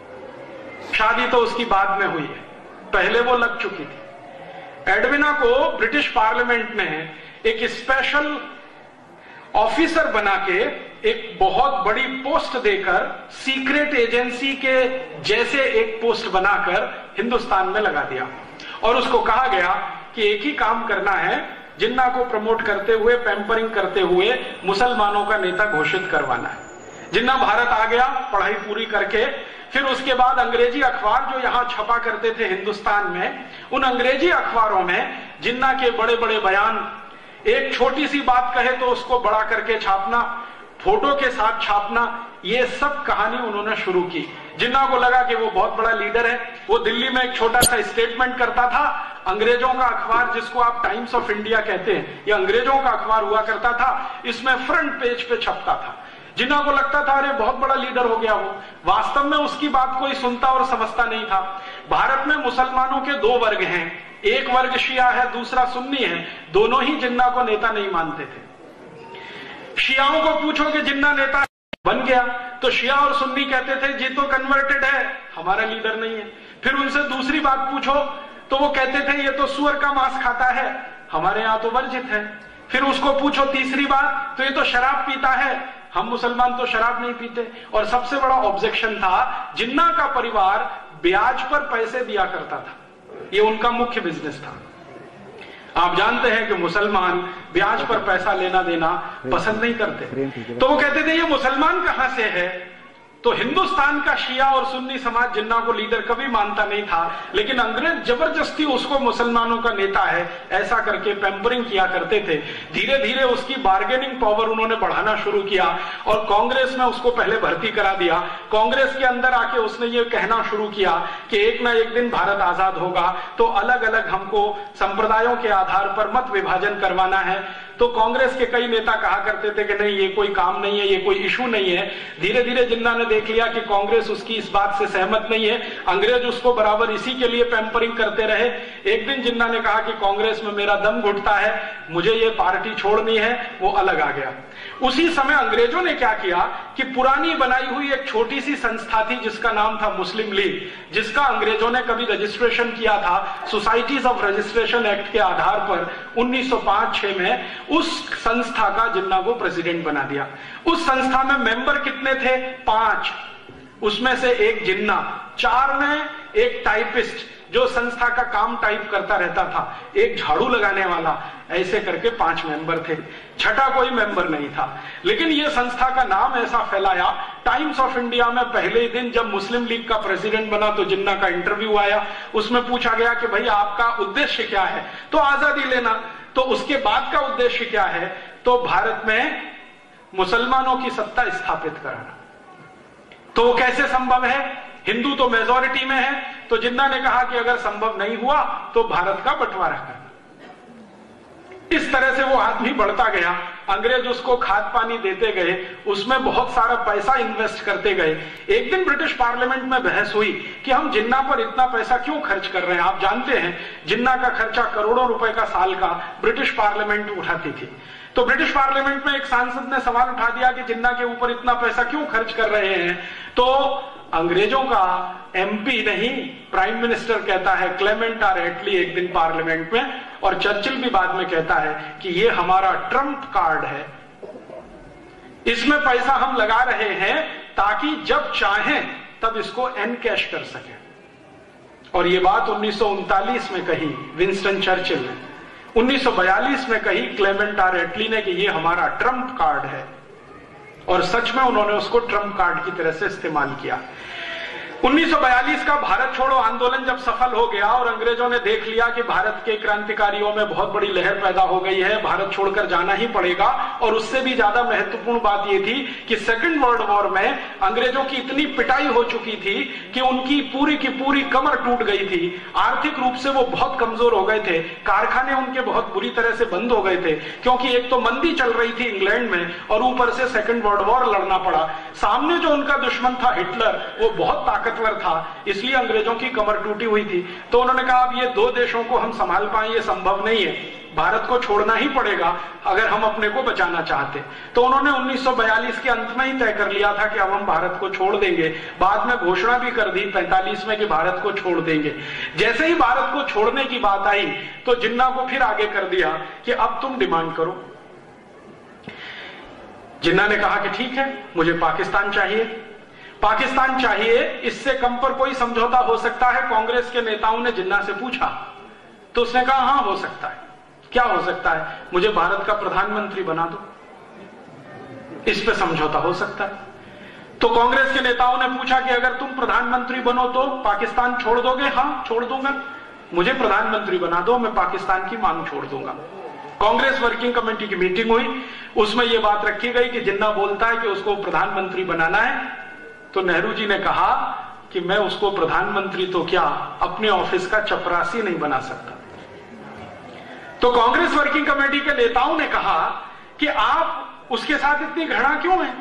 शादी तो उसकी बाद में हुई है, पहले वो लग चुकी थी। एडविना को ब्रिटिश पार्लियामेंट ने एक स्पेशल ऑफिसर बना के एक बहुत बड़ी पोस्ट देकर, सीक्रेट एजेंसी के जैसे एक पोस्ट बनाकर हिंदुस्तान में लगा दिया और उसको कहा गया कि एक ही काम करना है, जिन्ना को प्रमोट करते हुए, पैम्परिंग करते हुए मुसलमानों का नेता घोषित करवाना है। जिन्ना भारत आ गया पढ़ाई पूरी करके। फिर उसके बाद अंग्रेजी अखबार जो यहां छपा करते थे हिंदुस्तान में, उन अंग्रेजी अखबारों में जिन्ना के बड़े बड़े बयान, एक छोटी सी बात कहे तो उसको बड़ा करके छापना, फोटो के साथ छापना, ये सब कहानी उन्होंने शुरू की। जिन्ना को लगा कि वो बहुत बड़ा लीडर है। वो दिल्ली में एक छोटा सा स्टेटमेंट करता था। अंग्रेजों का अखबार जिसको आप टाइम्स ऑफ इंडिया कहते हैं, ये अंग्रेजों का अखबार हुआ करता था। इसमें फ्रंट पेज पे छपता था। जिन्ना को लगता था अरे बहुत बड़ा लीडर हो गया वो। वास्तव में उसकी बात कोई सुनता और समझता नहीं था। भारत में मुसलमानों के दो वर्ग हैं, एक वर्ग शिया है, दूसरा सुन्नी है। दोनों ही जिन्ना को नेता नहीं मानते थे। शियाओं को पूछो कि जिन्ना नेता बन गया तो शिया और सुन्नी कहते थे जी तो कन्वर्टेड है, हमारा लीडर नहीं है। फिर उनसे दूसरी बात पूछो तो वो कहते थे ये तो सुअर का मांस खाता है, हमारे यहां तो वर्जित है। फिर उसको पूछो तीसरी बात तो ये तो शराब पीता है, हम मुसलमान तो शराब नहीं पीते। और सबसे बड़ा ऑब्जेक्शन था, जिन्ना का परिवार ब्याज पर पैसे दिया करता था, ये उनका मुख्य बिजनेस था। आप जानते हैं कि मुसलमान ब्याज पर पैसा लेना देना पसंद नहीं करते। तो वो कहते थे ये मुसलमान कहां से है। तो हिंदुस्तान का शिया और सुन्नी समाज जिन्ना को लीडर कभी मानता नहीं था, लेकिन अंग्रेज जबरदस्ती उसको मुसलमानों का नेता है ऐसा करके पैम्परिंग किया करते थे। धीरे धीरे उसकी बार्गेनिंग पावर उन्होंने बढ़ाना शुरू किया और कांग्रेस में उसको पहले भर्ती करा दिया। कांग्रेस के अंदर आके उसने ये कहना शुरू किया कि एक ना एक दिन भारत आजाद होगा, तो अलग अलग हमको संप्रदायों के आधार पर मत विभाजन करवाना है। तो कांग्रेस के कई नेता कहा करते थे कि नहीं ये कोई काम नहीं है, ये कोई इशू नहीं है। धीरे धीरे जिन्ना ने देख लिया कि कांग्रेस उसकी इस बात से सहमत नहीं है, अंग्रेज उसको बराबर इसी के लिए पैम्परिंग करते रहे। एक दिन जिन्ना ने कहा कि कांग्रेस में मेरा दम घुटता है, मुझे ये पार्टी छोड़नी है, वो अलग आ गया। उसी समय अंग्रेजों ने क्या किया कि पुरानी बनाई हुई एक छोटी सी संस्था थी जिसका नाम था मुस्लिम लीग, जिसका अंग्रेजों ने कभी रजिस्ट्रेशन किया था सोसाइटीज ऑफ रजिस्ट्रेशन एक्ट के आधार पर 1905-6 में। उस संस्था का जिन्ना को प्रेसिडेंट बना दिया। उस संस्था में मेंबर कितने थे? 5। उसमें से एक जिन्ना, 4 में एक टाइपिस्ट जो संस्था का काम टाइप करता रहता था, एक झाड़ू लगाने वाला, ऐसे करके 5 मेंबर थे। छठा कोई मेंबर नहीं था। लेकिन यह संस्था का नाम ऐसा फैलाया, टाइम्स ऑफ इंडिया में पहले ही दिन जब मुस्लिम लीग का प्रेसिडेंट बना तो जिन्ना का इंटरव्यू आया। उसमें पूछा गया कि भाई आपका उद्देश्य क्या है? तो आजादी लेना। तो उसके बाद का उद्देश्य क्या है? तो भारत में मुसलमानों की सत्ता स्थापित कराना। तो कैसे संभव है? हिंदू तो मेजॉरिटी में है, तो जिन्ना ने कहा कि अगर संभव नहीं हुआ तो भारत का बंटवारा करना। इस तरह से वो आदमी बढ़ता गया, अंग्रेज उसको खाद पानी देते गए, उसमें बहुत सारा पैसा इन्वेस्ट करते गए। एक दिन ब्रिटिश पार्लियामेंट में बहस हुई कि हम जिन्ना पर इतना पैसा क्यों खर्च कर रहे हैं। आप जानते हैं जिन्ना का खर्चा करोड़ों रुपए का साल का ब्रिटिश पार्लियामेंट उठाती थी। तो ब्रिटिश पार्लियामेंट में एक सांसद ने सवाल उठा दिया कि जिन्ना के ऊपर इतना पैसा क्यों खर्च कर रहे हैं। तो अंग्रेजों का एमपी नहीं, प्राइम मिनिस्टर कहता है, क्लेमेंट आर एटली, एक दिन पार्लियामेंट में, और चर्चिल भी बाद में कहता है कि ये हमारा ट्रम्प कार्ड है, इसमें पैसा हम लगा रहे हैं ताकि जब चाहें तब इसको एनकैश कर सकें। और ये बात 1939 में कही विंस्टन चर्चिल ने, 1942 में कही क्लेमेंट आर एटली ने कि ये हमारा ट्रम्प कार्ड है, और सच में उन्होंने उसको ट्रम्प कार्ड की तरह से इस्तेमाल किया। 1942 का भारत छोड़ो आंदोलन जब सफल हो गया और अंग्रेजों ने देख लिया कि भारत के क्रांतिकारियों में बहुत बड़ी लहर पैदा हो गई है, भारत छोड़कर जाना ही पड़ेगा, और उससे भी ज्यादा महत्वपूर्ण बात यह थी कि सेकेंड वर्ल्ड वॉर में अंग्रेजों की इतनी पिटाई हो चुकी थी कि उनकी पूरी कमर टूट गई थी, आर्थिक रूप से वो बहुत कमजोर हो गए थे, कारखाने उनके बहुत बुरी तरह से बंद हो गए थे, क्योंकि एक तो मंदी चल रही थी इंग्लैंड में और ऊपर से सेकेंड वर्ल्ड वॉर लड़ना पड़ा। सामने जो उनका दुश्मन था हिटलर, वो बहुत ताकतवर था, इसलिए अंग्रेजों की कमर टूटी हुई थी। तो उन्होंने कहा अब ये दो देशों को हम संभाल पाए ये संभव नहीं है, भारत को छोड़ना ही पड़ेगा अगर हम अपने को बचाना चाहते। तो उन्होंने 1942 के अंत में ही तय कर लिया था कि अब हम भारत को छोड़ देंगे। बाद में घोषणा भी कर दी 45 में कि भारत को छोड़ देंगे। जैसे ही भारत को छोड़ने की बात आई तो जिन्ना को फिर आगे कर दिया कि अब तुम डिमांड करो। जिन्ना ने कहा कि ठीक है, मुझे पाकिस्तान चाहिए, पाकिस्तान चाहिए, इससे कम पर कोई समझौता हो सकता है। कांग्रेस के नेताओं ने जिन्ना से पूछा तो उसने कहा हां हो सकता है। क्या हो सकता है? मुझे भारत का प्रधानमंत्री बना दो, इस पे समझौता हो सकता है। तो कांग्रेस के नेताओं ने पूछा कि अगर तुम प्रधानमंत्री बनो तो पाकिस्तान छोड़ दोगे? हां छोड़ दूंगा, मुझे प्रधानमंत्री बना दो, मैं पाकिस्तान की मांग छोड़ दूंगा। कांग्रेस वर्किंग कमेटी की मीटिंग हुई, उसमें यह बात रखी गई कि जिन्ना बोलता है कि उसको प्रधानमंत्री बनाना है, तो नेहरू जी ने कहा कि मैं उसको प्रधानमंत्री तो क्या अपने ऑफिस का चपरासी नहीं बना सकता। तो कांग्रेस वर्किंग कमेटी के नेताओं ने कहा कि आप उसके साथ इतनी घृणा क्यों है?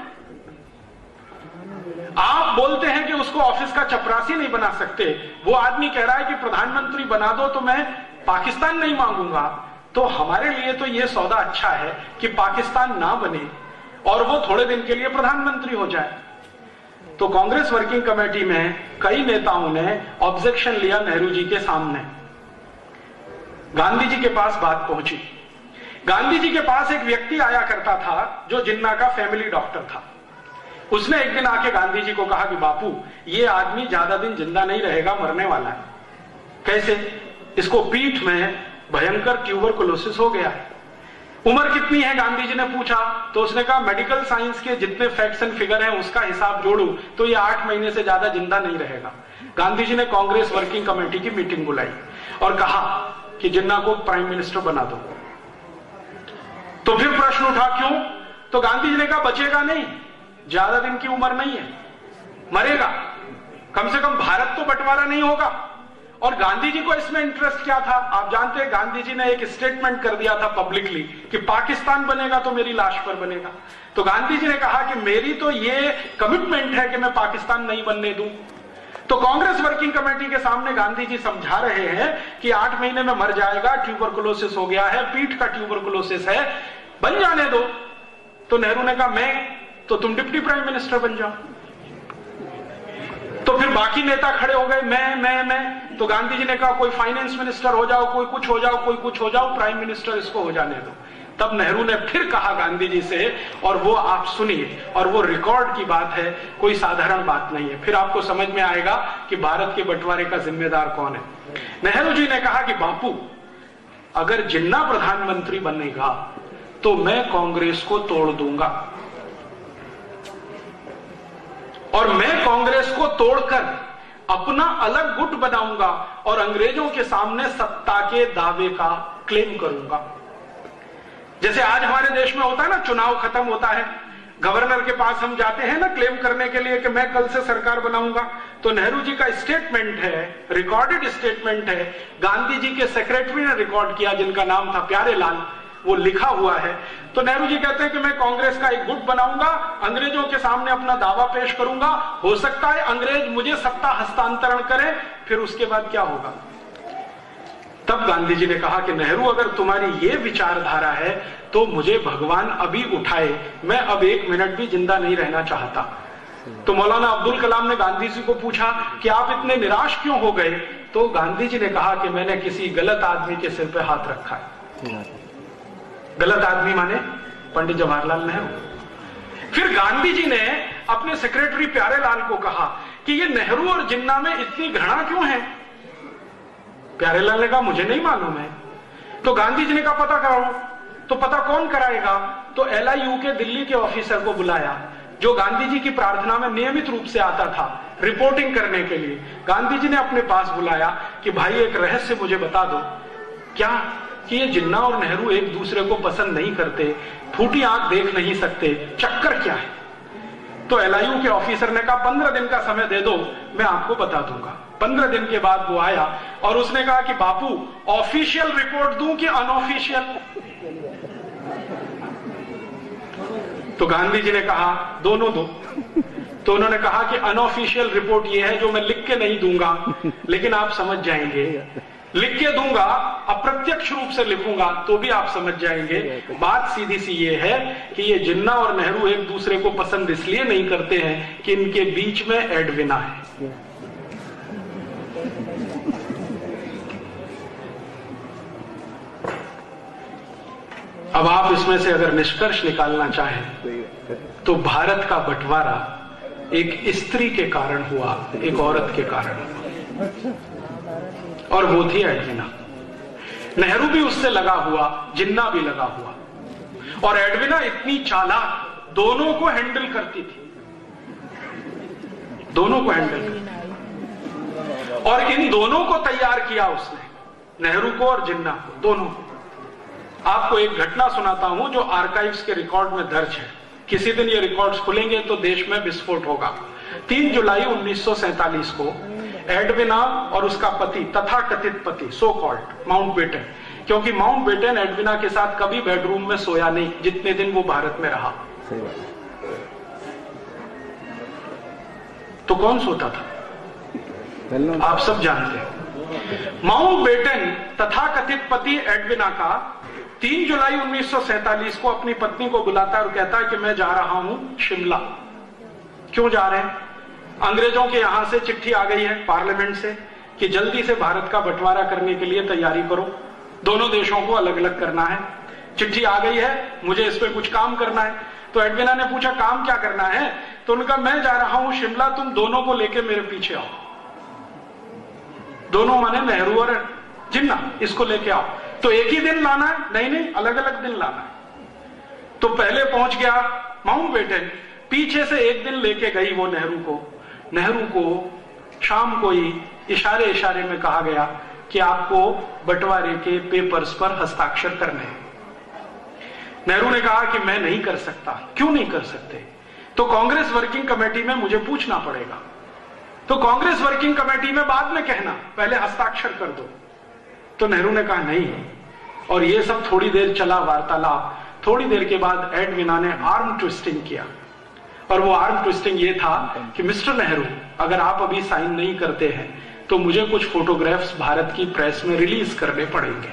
आप बोलते हैं कि उसको ऑफिस का चपरासी नहीं बना सकते, वो आदमी कह रहा है कि प्रधानमंत्री बना दो तो मैं पाकिस्तान नहीं मांगूंगा। तो हमारे लिए तो यह सौदा अच्छा है कि पाकिस्तान ना बने और वो थोड़े दिन के लिए प्रधानमंत्री हो जाए। तो कांग्रेस वर्किंग कमेटी में कई नेताओं ने ऑब्जेक्शन लिया नेहरू जी के सामने। गांधी जी के पास बात पहुंची। गांधी जी के पास एक व्यक्ति आया करता था जो जिन्ना का फैमिली डॉक्टर था। उसने एक दिन आके गांधी जी को कहा कि बापू, ये आदमी ज्यादा दिन जिंदा नहीं रहेगा, मरने वाला है। कैसे? इसको पीठ में भयंकर ट्यूबरकुलोसिस हो गया है। उम्र कितनी है? गांधी जी ने पूछा। तो उसने कहा मेडिकल साइंस के जितने फैक्ट्स एंड फिगर हैं उसका हिसाब जोड़ू तो ये 8 महीने से ज्यादा जिंदा नहीं रहेगा। गांधी जी ने कांग्रेस वर्किंग कमेटी की मीटिंग बुलाई और कहा कि जिन्ना को प्राइम मिनिस्टर बना दो। तो फिर प्रश्न उठा क्यों? तो गांधी जी ने कहा बचेगा नहीं, ज्यादा दिन की उम्र नहीं है, मरेगा, कम से कम भारत तो बंटवारा नहीं होगा। और गांधी जी को इसमें इंटरेस्ट क्या था? आप जानते हैं गांधी जी ने एक स्टेटमेंट कर दिया था पब्लिकली कि पाकिस्तान बनेगा तो मेरी लाश पर बनेगा। तो गांधी जी ने कहा कि मेरी तो ये कमिटमेंट है कि मैं पाकिस्तान नहीं बनने दूं। तो कांग्रेस वर्किंग कमेटी के सामने गांधी जी समझा रहे हैं कि 8 महीने में मर जाएगा, ट्यूबरकुलोसिस हो गया है, पीठ का ट्यूबरकुलोसिस है, बन जाने दो। तो नेहरू ने कहा मैं तो तुम डिप्टी प्राइम मिनिस्टर बन जाओ। तो फिर बाकी नेता खड़े हो गए, मैं। तो गांधी जी ने कहा कोई फाइनेंस मिनिस्टर हो जाओ, कोई कुछ हो जाओ, कोई कुछ हो जाओ, प्राइम मिनिस्टर इसको हो जाने दो। तब नेहरू ने फिर कहा गांधी जी से, और वो आप सुनिए, और वो रिकॉर्ड की बात है, कोई साधारण बात नहीं है, फिर आपको समझ में आएगा कि भारत के बंटवारे का जिम्मेदार कौन है। नेहरू जी ने कहा कि बापू, अगर जिन्ना प्रधानमंत्री बनेगा तो मैं कांग्रेस को तोड़ दूंगा, और मैं कांग्रेस को तोड़कर अपना अलग गुट बनाऊंगा और अंग्रेजों के सामने सत्ता के दावे का क्लेम करूंगा। जैसे आज हमारे देश में होता है ना, चुनाव खत्म होता है, गवर्नर के पास हम जाते हैं ना क्लेम करने के लिए कि मैं कल से सरकार बनाऊंगा, तो नेहरू जी का स्टेटमेंट है, रिकॉर्डेड स्टेटमेंट है, गांधी जी के सेक्रेटरी ने रिकॉर्ड किया जिनका नाम था प्यारेलाल, वो लिखा हुआ है। तो नेहरू जी कहते हैं कि मैं कांग्रेस का एक गुट बनाऊंगा, अंग्रेजों के सामने अपना दावा पेश करूंगा, हो सकता है अंग्रेज मुझे सत्ता हस्तांतरण करें, फिर उसके बाद क्या होगा। तब गांधी जी ने कहा कि नेहरू, अगर तुम्हारी ये विचारधारा है तो मुझे भगवान अभी उठाए, मैं अब 1 मिनट भी जिंदा नहीं रहना चाहता। तो मौलाना अब्दुल कलाम ने गांधी जी को पूछा कि आप इतने निराश क्यों हो गए। तो गांधी जी ने कहा कि मैंने किसी गलत आदमी के सिर पे हाथ रखा है। गलत आदमी माने पंडित जवाहरलाल नेहरू। फिर गांधी जी ने अपने सेक्रेटरी प्यारेलाल को कहा कि ये नेहरू और जिन्ना में इतनी घृणा क्यों है। प्यारेलाल ने कहा मुझे नहीं मालूम है। तो गांधी जी ने कहा पता कराओ। तो पता कौन कराएगा। तो LIU के दिल्ली के ऑफिसर को बुलाया, जो गांधी जी की प्रार्थना में नियमित रूप से आता था रिपोर्टिंग करने के लिए। गांधी जी ने अपने पास बुलाया कि भाई एक रहस्य मुझे बता दो, क्या कि ये जिन्ना और नेहरू एक दूसरे को पसंद नहीं करते, फूटी आंख देख नहीं सकते, चक्कर क्या है। तो LIU के ऑफिसर ने कहा 15 दिन का समय दे दो, मैं आपको बता दूंगा। 15 दिन के बाद वो आया और उसने कहा कि बापू ऑफिशियल रिपोर्ट दूं कि अनऑफिशियल। तो गांधी जी ने कहा दोनों दो। तो उन्होंने कहा कि अनऑफिशियल रिपोर्ट ये है जो मैं लिख के नहीं दूंगा, लेकिन आप समझ जाएंगे। लिख के दूंगा, अप्रत्यक्ष रूप से लिखूंगा तो भी आप समझ जाएंगे। बात सीधी सी ये है कि ये जिन्ना और नेहरू एक दूसरे को पसंद इसलिए नहीं करते हैं कि इनके बीच में एडविना है। अब आप इसमें से अगर निष्कर्ष निकालना चाहें तो भारत का बंटवारा एक स्त्री के कारण हुआ, एक औरत के कारण हुआ, और वो थी एडविना। नेहरू भी उससे लगा हुआ, जिन्ना भी लगा हुआ, और एडविना इतनी चालाक, दोनों को हैंडल करती थी, दोनों को हैंडल करती। और इन दोनों को तैयार किया उसने, नेहरू को और जिन्ना को, दोनों को। आपको एक घटना सुनाता हूं जो आर्काइव्स के रिकॉर्ड में दर्ज है। किसी दिन ये रिकॉर्ड्स खुलेंगे तो देश में विस्फोट होगा। 3 जुलाई 1947 को एडविना और उसका पति, तथाकथित पति, सो कॉल्ड माउंटबेटन, क्योंकि माउंटबेटन एडविना के साथ कभी बेडरूम में सोया नहीं जितने दिन वो भारत में रहा। तो कौन सोता था आप सब जानते हैं। माउंटबेटन तथाकथित पति एडविना का 3 जुलाई 1947 को अपनी पत्नी को बुलाता है और कहता है कि मैं जा रहा हूं शिमला। क्यों जा रहे हैं। अंग्रेजों के यहां से चिट्ठी आ गई है पार्लियामेंट से कि जल्दी से भारत का बंटवारा करने के लिए तैयारी करो, दोनों देशों को अलग अलग करना है। चिट्ठी आ गई है, मुझे इस पे कुछ काम करना है। तो एडविना ने पूछा काम क्या करना है। तो उनका मैं जा रहा हूं शिमला, तुम दोनों को लेके मेरे पीछे आओ। दोनों माने नेहरू और जिन्ना, इसको लेके आओ। तो एक ही दिन लाना है, नहीं अलग अलग दिन लाना है। तो पहले पहुंच गया माउंटबेटन, पीछे से एक दिन लेके गई वो नेहरू को शाम को ही इशारे इशारे में कहा गया कि आपको बंटवारे के पेपर्स पर हस्ताक्षर करने हैं। नेहरू ने कहा कि मैं नहीं कर सकता। क्यों नहीं कर सकते। तो कांग्रेस वर्किंग कमेटी में मुझे पूछना पड़ेगा। तो कांग्रेस वर्किंग कमेटी में बाद में कहना, पहले हस्ताक्षर कर दो। तो नेहरू ने कहा नहीं। और ये सब थोड़ी देर चला वार्तालाप। थोड़ी देर के बाद एडविना ने आर्म ट्विस्टिंग किया, और वो आर्म ट्विस्टिंग ये था कि मिस्टर नेहरू, अगर आप अभी साइन नहीं करते हैं तो मुझे कुछ फोटोग्राफ्स भारत की प्रेस में रिलीज करने पड़ेंगे।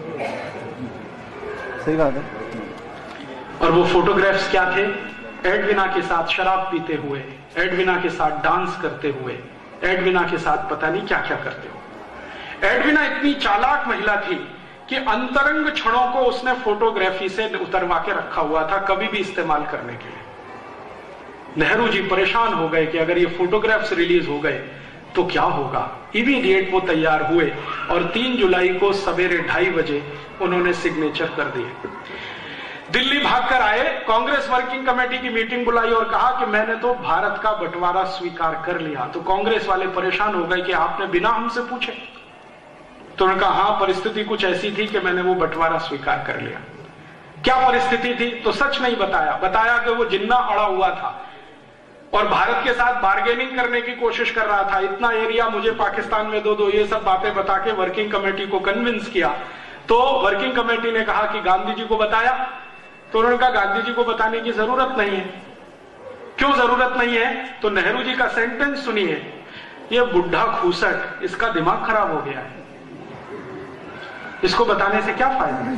सही बात है। और वो फोटोग्राफ्स क्या थे। एडविना के साथ शराब पीते हुए, एडविना के साथ डांस करते हुए, एडविना के साथ पता नहीं क्या क्या करते हुए। एडविना इतनी चालाक महिला थी कि अंतरंग क्षणों को उसने फोटोग्राफी से उतरवा के रखा हुआ था, कभी भी इस्तेमाल करने के लिए। नेहरू जी परेशान हो गए कि अगर ये फोटोग्राफ्स रिलीज हो गए तो क्या होगा। इमीडिएट वो तैयार हुए और 3 जुलाई को सवेरे 2:30 बजे उन्होंने सिग्नेचर कर दिए। दिल्ली भागकर आए, कांग्रेस वर्किंग कमेटी की मीटिंग बुलाई और कहा कि मैंने तो भारत का बंटवारा स्वीकार कर लिया। तो कांग्रेस वाले परेशान हो गए कि आपने बिना हमसे पूछे। तो उन्होंने कहा हाँ, परिस्थिति कुछ ऐसी थी कि मैंने वो बंटवारा स्वीकार कर लिया। क्या परिस्थिति थी। तो सच नहीं बताया कि वो जिन्ना अड़ा हुआ था। और भारत के साथ बार्गेनिंग करने की कोशिश कर रहा था, इतना एरिया मुझे पाकिस्तान में दो, ये सब बातें बता के वर्किंग कमेटी को कन्विंस किया। तो वर्किंग कमेटी ने कहा कि गांधी जी को बताया, तो उन्होंने कहा गांधी जी को बताने की जरूरत नहीं है। क्यों जरूरत नहीं है? तो नेहरू जी का सेंटेंस सुनिए, ये बुढ़ा खूसट, इसका दिमाग खराब हो गया है, इसको बताने से क्या फायदा।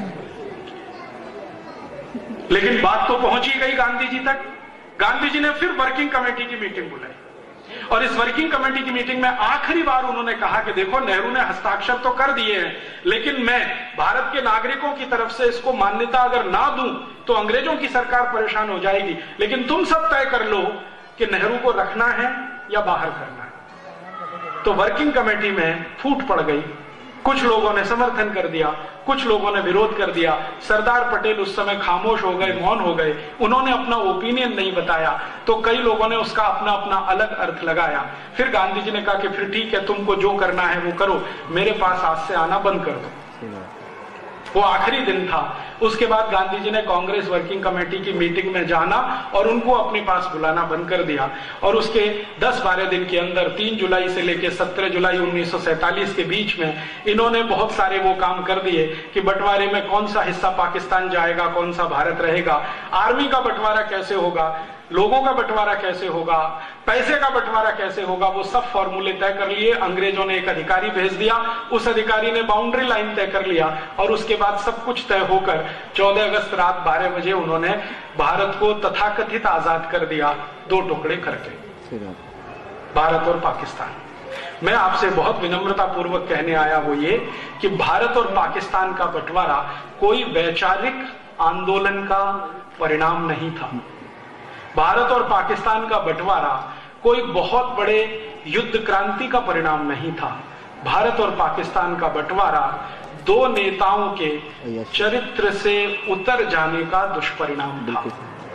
लेकिन बात तो पहुंची गई गांधी जी तक। गांधी जी ने फिर वर्किंग कमेटी की मीटिंग बुलाई और इस वर्किंग कमेटी की मीटिंग में आखिरी बार उन्होंने कहा कि देखो, नेहरू ने हस्ताक्षर तो कर दिए हैं, लेकिन मैं भारत के नागरिकों की तरफ से इसको मान्यता अगर ना दूं तो अंग्रेजों की सरकार परेशान हो जाएगी, लेकिन तुम सब तय कर लो कि नेहरू को रखना है या बाहर करना है। तो वर्किंग कमेटी में फूट पड़ गई, कुछ लोगों ने समर्थन कर दिया, कुछ लोगों ने विरोध कर दिया। सरदार पटेल उस समय खामोश हो गए, मौन हो गए, उन्होंने अपना ओपिनियन नहीं बताया। तो कई लोगों ने उसका अपना अपना अलग अर्थ लगाया। फिर गांधी जी ने कहा कि फिर ठीक है, तुमको जो करना है वो करो, मेरे पास आज से आना बंद कर दो। वो आखिरी दिन था। उसके बाद गांधी जी ने कांग्रेस वर्किंग कमेटी की मीटिंग में जाना और उनको अपने पास बुलाना बंद कर दिया। और उसके 10-12 दिन के अंदर 3 जुलाई से लेकर 17 जुलाई 1947 के बीच में इन्होंने बहुत सारे वो काम कर दिए कि बंटवारे में कौन सा हिस्सा पाकिस्तान जाएगा, कौन सा भारत रहेगा, आर्मी का बंटवारा कैसे होगा, लोगों का बंटवारा कैसे होगा, पैसे का बंटवारा कैसे होगा, वो सब फॉर्मूले तय कर लिए। अंग्रेजों ने एक अधिकारी भेज दिया, उस अधिकारी ने बाउंड्री लाइन तय कर लिया और उसके बाद सब कुछ तय होकर 14 अगस्त रात 12 बजे उन्होंने भारत को तथाकथित आजाद कर दिया, 2 टुकड़े करके, भारत और पाकिस्तान। मैं आपसे बहुत विनम्रता पूर्वक कहने आया वो ये कि भारत और पाकिस्तान का बंटवारा कोई वैचारिक आंदोलन का परिणाम नहीं था। भारत और पाकिस्तान का बंटवारा कोई बहुत बड़े युद्ध क्रांति का परिणाम नहीं था। भारत और पाकिस्तान का बंटवारा 2 नेताओं के चरित्र से उतर जाने का दुष्परिणाम था।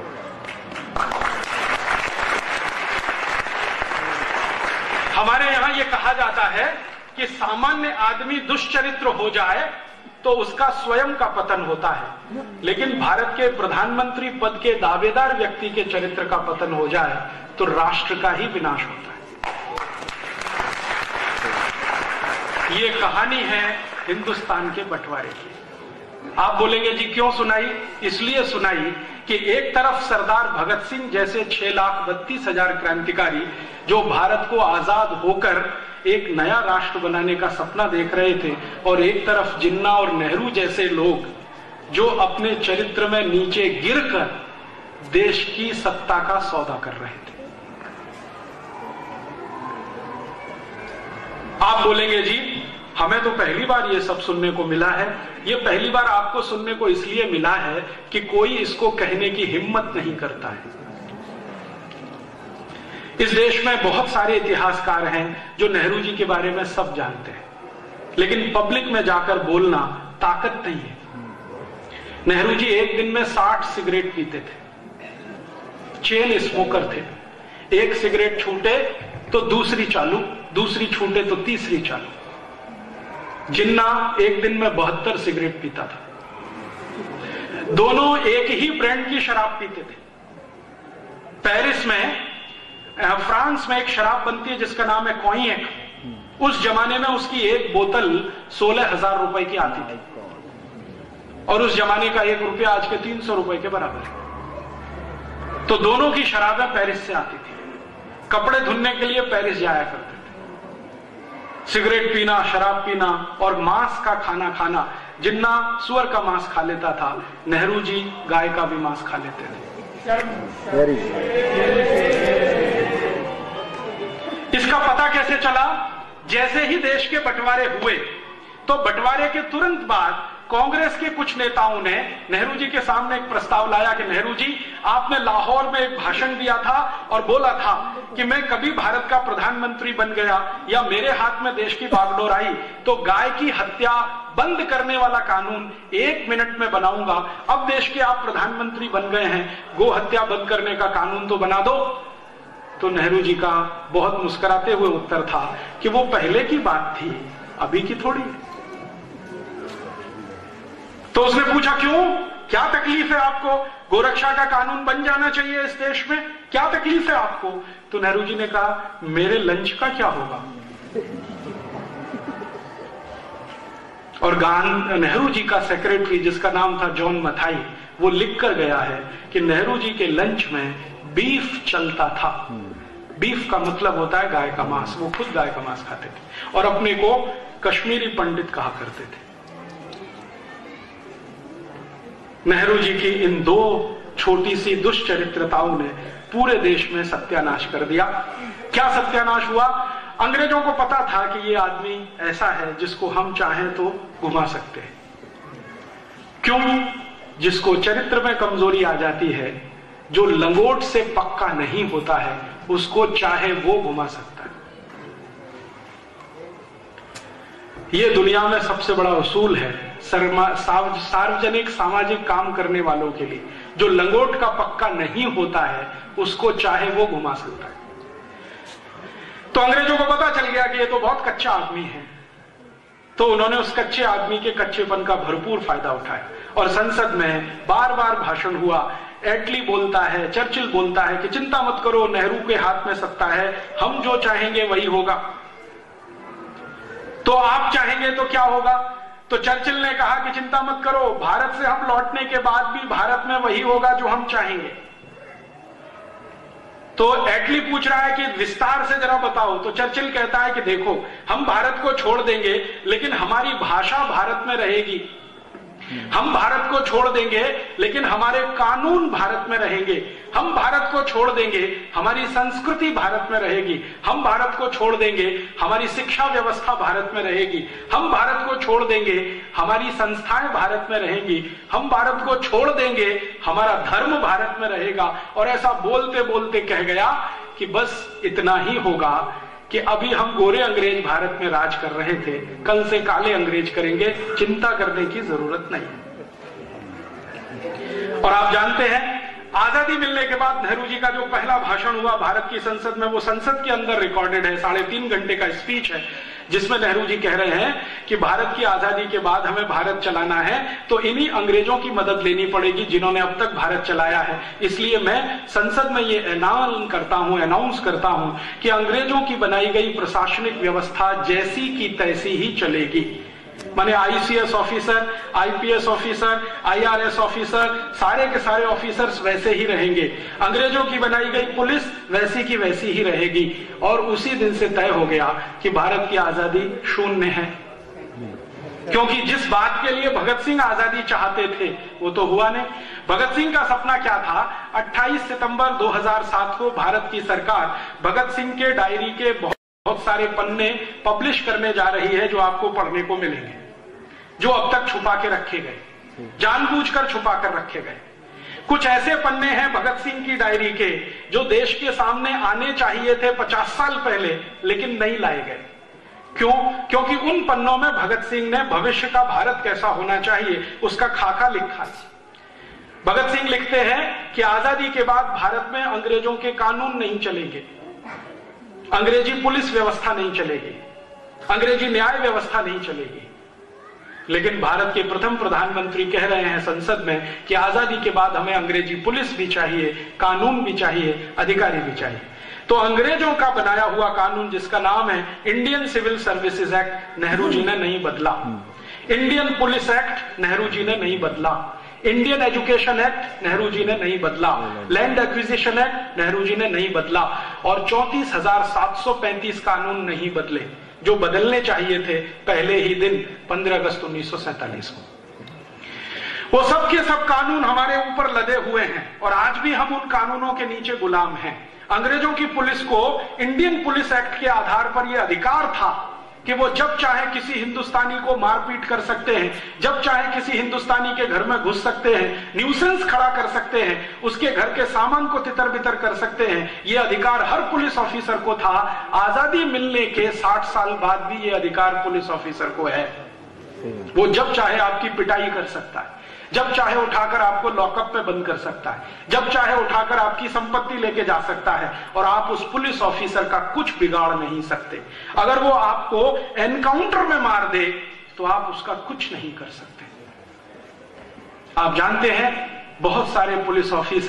हमारे यहां यह कहा जाता है कि सामान्य आदमी दुष्चरित्र हो जाए तो उसका स्वयं का पतन होता है, लेकिन भारत के प्रधानमंत्री पद के दावेदार व्यक्ति के चरित्र का पतन हो जाए तो राष्ट्र का ही विनाश होता है। ये कहानी है हिंदुस्तान के बंटवारे की। आप बोलेंगे जी क्यों सुनाई? इसलिए सुनाई कि एक तरफ सरदार भगत सिंह जैसे 6,32,000 क्रांतिकारी जो भारत को आजाद होकर एक नया राष्ट्र बनाने का सपना देख रहे थे, और एक तरफ जिन्ना और नेहरू जैसे लोग जो अपने चरित्र में नीचे गिरकर देश की सत्ता का सौदा कर रहे थे। आप बोलेंगे जी हमें तो पहली बार ये सब सुनने को मिला है। ये पहली बार आपको सुनने को इसलिए मिला है कि कोई इसको कहने की हिम्मत नहीं करता है। इस देश में बहुत सारे इतिहासकार हैं जो नेहरू जी के बारे में सब जानते हैं, लेकिन पब्लिक में जाकर बोलना ताकत नहीं है। नेहरू जी एक दिन में 60 सिगरेट पीते थे, चेन स्मोकर थे। एक सिगरेट छूटे तो दूसरी चालू, दूसरी छूटे तो तीसरी चालू। जिन्ना एक दिन में 72 सिगरेट पीता था। दोनों एक ही ब्रांड की शराब पीते थे। पेरिस में, फ्रांस में एक शराब बनती है जिसका नाम है कॉइएक। उस जमाने में उसकी एक बोतल 16,000 रुपए की आती थी, और उस जमाने का 1 रुपया आज के 300 रुपए के बराबर है। तो दोनों की शराबें पेरिस से आती थी। कपड़े धुलने के लिए पेरिस जाया करते थे। सिगरेट पीना, शराब पीना और मांस का खाना खाना। जिन्ना सुअर का मांस खा लेता था, नेहरू जी गाय का भी मांस खा लेते थे। इसका पता कैसे चला? जैसे ही देश के बंटवारे हुए तो बंटवारे के तुरंत बाद कांग्रेस के कुछ नेताओं ने नेहरू जी के सामने एक प्रस्ताव लाया कि नेहरू जी, आपने लाहौर में एक भाषण दिया था और बोला था कि मैं कभी भारत का प्रधानमंत्री बन गया या मेरे हाथ में देश की बागडोर आई तो गाय की हत्या बंद करने वाला कानून 1 मिनट में बनाऊंगा। अब देश के आप प्रधानमंत्री बन गए हैं, गो हत्या बंद करने का कानून तो बना दो। तो नेहरू जी का बहुत मुस्कुराते हुए उत्तर था कि वो पहले की बात थी, अभी की थोड़ी। तो उसने पूछा क्यों, क्या तकलीफ है आपको? गोरक्षा का कानून बन जाना चाहिए इस देश में। क्या तकलीफ है आपको? तो नेहरू जी ने कहा, मेरे लंच का क्या होगा? और नेहरू जी का सेक्रेटरी, जिसका नाम था जॉन मथाई, वो लिख कर गया है कि नेहरू जी के लंच में बीफ चलता था। बीफ का मतलब होता है गाय का मांस। वो खुद गाय का मांस खाते थे और अपने को कश्मीरी पंडित कहा करते थे। नेहरू जी की इन दो छोटी सी दुष्चरित्रताओं ने पूरे देश में सत्यानाश कर दिया। क्या सत्यानाश हुआ? अंग्रेजों को पता था कि ये आदमी ऐसा है जिसको हम चाहें तो घुमा सकते हैं। क्यों? जिसको चरित्र में कमजोरी आ जाती है, जो लंगोट से पक्का नहीं होता है, उसको चाहे वो घुमा सकता है। ये दुनिया में सबसे बड़ा उसूल है सार्वजनिक सामाजिक काम करने वालों के लिए। जो लंगोट का पक्का नहीं होता है, उसको चाहे वो घुमा सकता है। तो अंग्रेजों को पता चल गया कि ये तो बहुत कच्चा आदमी है, तो उन्होंने उस कच्चे आदमी के कच्चेपन का भरपूर फायदा उठाया और संसद में बार बार भाषण हुआ। एटली बोलता है, चर्चिल बोलता है कि चिंता मत करो, नेहरू के हाथ में सत्ता है, हम जो चाहेंगे वही होगा। तो आप चाहेंगे तो क्या होगा? तो चर्चिल ने कहा कि चिंता मत करो, भारत से हम लौटने के बाद भी भारत में वही होगा जो हम चाहेंगे। तो एटली पूछ रहा है कि विस्तार से जरा बताओ। तो चर्चिल कहता है कि देखो, हम भारत को छोड़ देंगे लेकिन हमारी भाषा भारत में रहेगी, हम भारत को छोड़ देंगे लेकिन हमारे कानून भारत में रहेंगे, हम भारत को छोड़ देंगे हमारी संस्कृति भारत में रहेगी, हम भारत को छोड़ देंगे हमारी शिक्षा व्यवस्था भारत में रहेगी, हम भारत को छोड़ देंगे हमारी संस्थाएं भारत में रहेंगी, हम भारत को छोड़ देंगे हमारा धर्म भारत में रहेगा। और ऐसा बोलते बोलते कह गया कि बस इतना ही होगा कि अभी हम गोरे अंग्रेज भारत में राज कर रहे थे, कल से काले अंग्रेज करेंगे, चिंता करने की जरूरत नहीं। और आप जानते हैं, आजादी मिलने के बाद नेहरू जी का जो पहला भाषण हुआ भारत की संसद में, वो संसद के अंदर रिकॉर्डेड है, 3.5 घंटे का स्पीच है, जिसमें नेहरू जी कह रहे हैं कि भारत की आजादी के बाद हमें भारत चलाना है तो इन्हीं अंग्रेजों की मदद लेनी पड़ेगी जिन्होंने अब तक भारत चलाया है। इसलिए मैं संसद में ये अनाउंस करता हूं कि अंग्रेजों की बनाई गई प्रशासनिक व्यवस्था जैसी की तैसी ही चलेगी। माने ICS officer, IPS officer, IRS officer, सारे के सारे ऑफिसर्स वैसे ही रहेंगे। अंग्रेजों की बनाई गई पुलिस वैसी की वैसी ही रहेगी। और उसी दिन से तय हो गया कि भारत की आजादी शून्य है, क्योंकि जिस बात के लिए भगत सिंह आजादी चाहते थे वो तो हुआ नहीं। भगत सिंह का सपना क्या था? 28 सितंबर 2007 को भारत की सरकार भगत सिंह के डायरी के बहुत सारे पन्ने पब्लिश करने जा रही है, जो आपको पढ़ने को मिलेंगे, जो अब तक छुपा के रखे गए, जानबूझकर छुपा कर रखे गए। कुछ ऐसे पन्ने हैं भगत सिंह की डायरी के जो देश के सामने आने चाहिए थे 50 साल पहले, लेकिन नहीं लाए गए। क्यों? क्योंकि उन पन्नों में भगत सिंह ने भविष्य का भारत कैसा होना चाहिए उसका खाका लिखा है। भगत सिंह लिखते हैं कि आजादी के बाद भारत में अंग्रेजों के कानून नहीं चलेंगे, अंग्रेजी पुलिस व्यवस्था नहीं चलेगी, अंग्रेजी न्याय व्यवस्था नहीं चलेगी। लेकिन भारत के प्रथम प्रधानमंत्री कह रहे हैं संसद में कि आजादी के बाद हमें अंग्रेजी पुलिस भी चाहिए, कानून भी चाहिए, अधिकारी भी चाहिए। तो अंग्रेजों का बनाया हुआ कानून जिसका नाम है Indian civil services act, Nehru ji ने नहीं बदला। Indian police act Nehru ji ने नहीं बदला। Indian education act Nehru ji ने नहीं बदला। Land acquisition act Nehru ji ने नहीं बदला। और 34,735 कानून नहीं बदले, जो बदलने चाहिए थे पहले ही दिन 15 अगस्त 1947 को। वो सब के सब कानून हमारे ऊपर लदे हुए हैं और आज भी हम उन कानूनों के नीचे गुलाम हैं। अंग्रेजों की पुलिस को इंडियन पुलिस एक्ट के आधार पर यह अधिकार था कि वो जब चाहे किसी हिंदुस्तानी को मारपीट कर सकते हैं, जब चाहे किसी हिंदुस्तानी के घर में घुस सकते हैं, न्यूसेंस खड़ा कर सकते हैं, उसके घर के सामान को तितर बितर कर सकते हैं। ये अधिकार हर पुलिस ऑफिसर को था। आजादी मिलने के 60 साल बाद भी ये अधिकार पुलिस ऑफिसर को है। वो जब चाहे आपकी पिटाई कर सकता है, जब चाहे उठाकर आपको लॉकअप में बंद कर सकता है, जब चाहे उठाकर आपकी संपत्ति लेके जा सकता है और आप उस पुलिस ऑफिसर का कुछ बिगाड़ नहीं सकते। अगर वो आपको एनकाउंटर में मार दे तो आप उसका कुछ नहीं कर सकते। आप जानते हैं बहुत सारे पुलिस ऑफिसर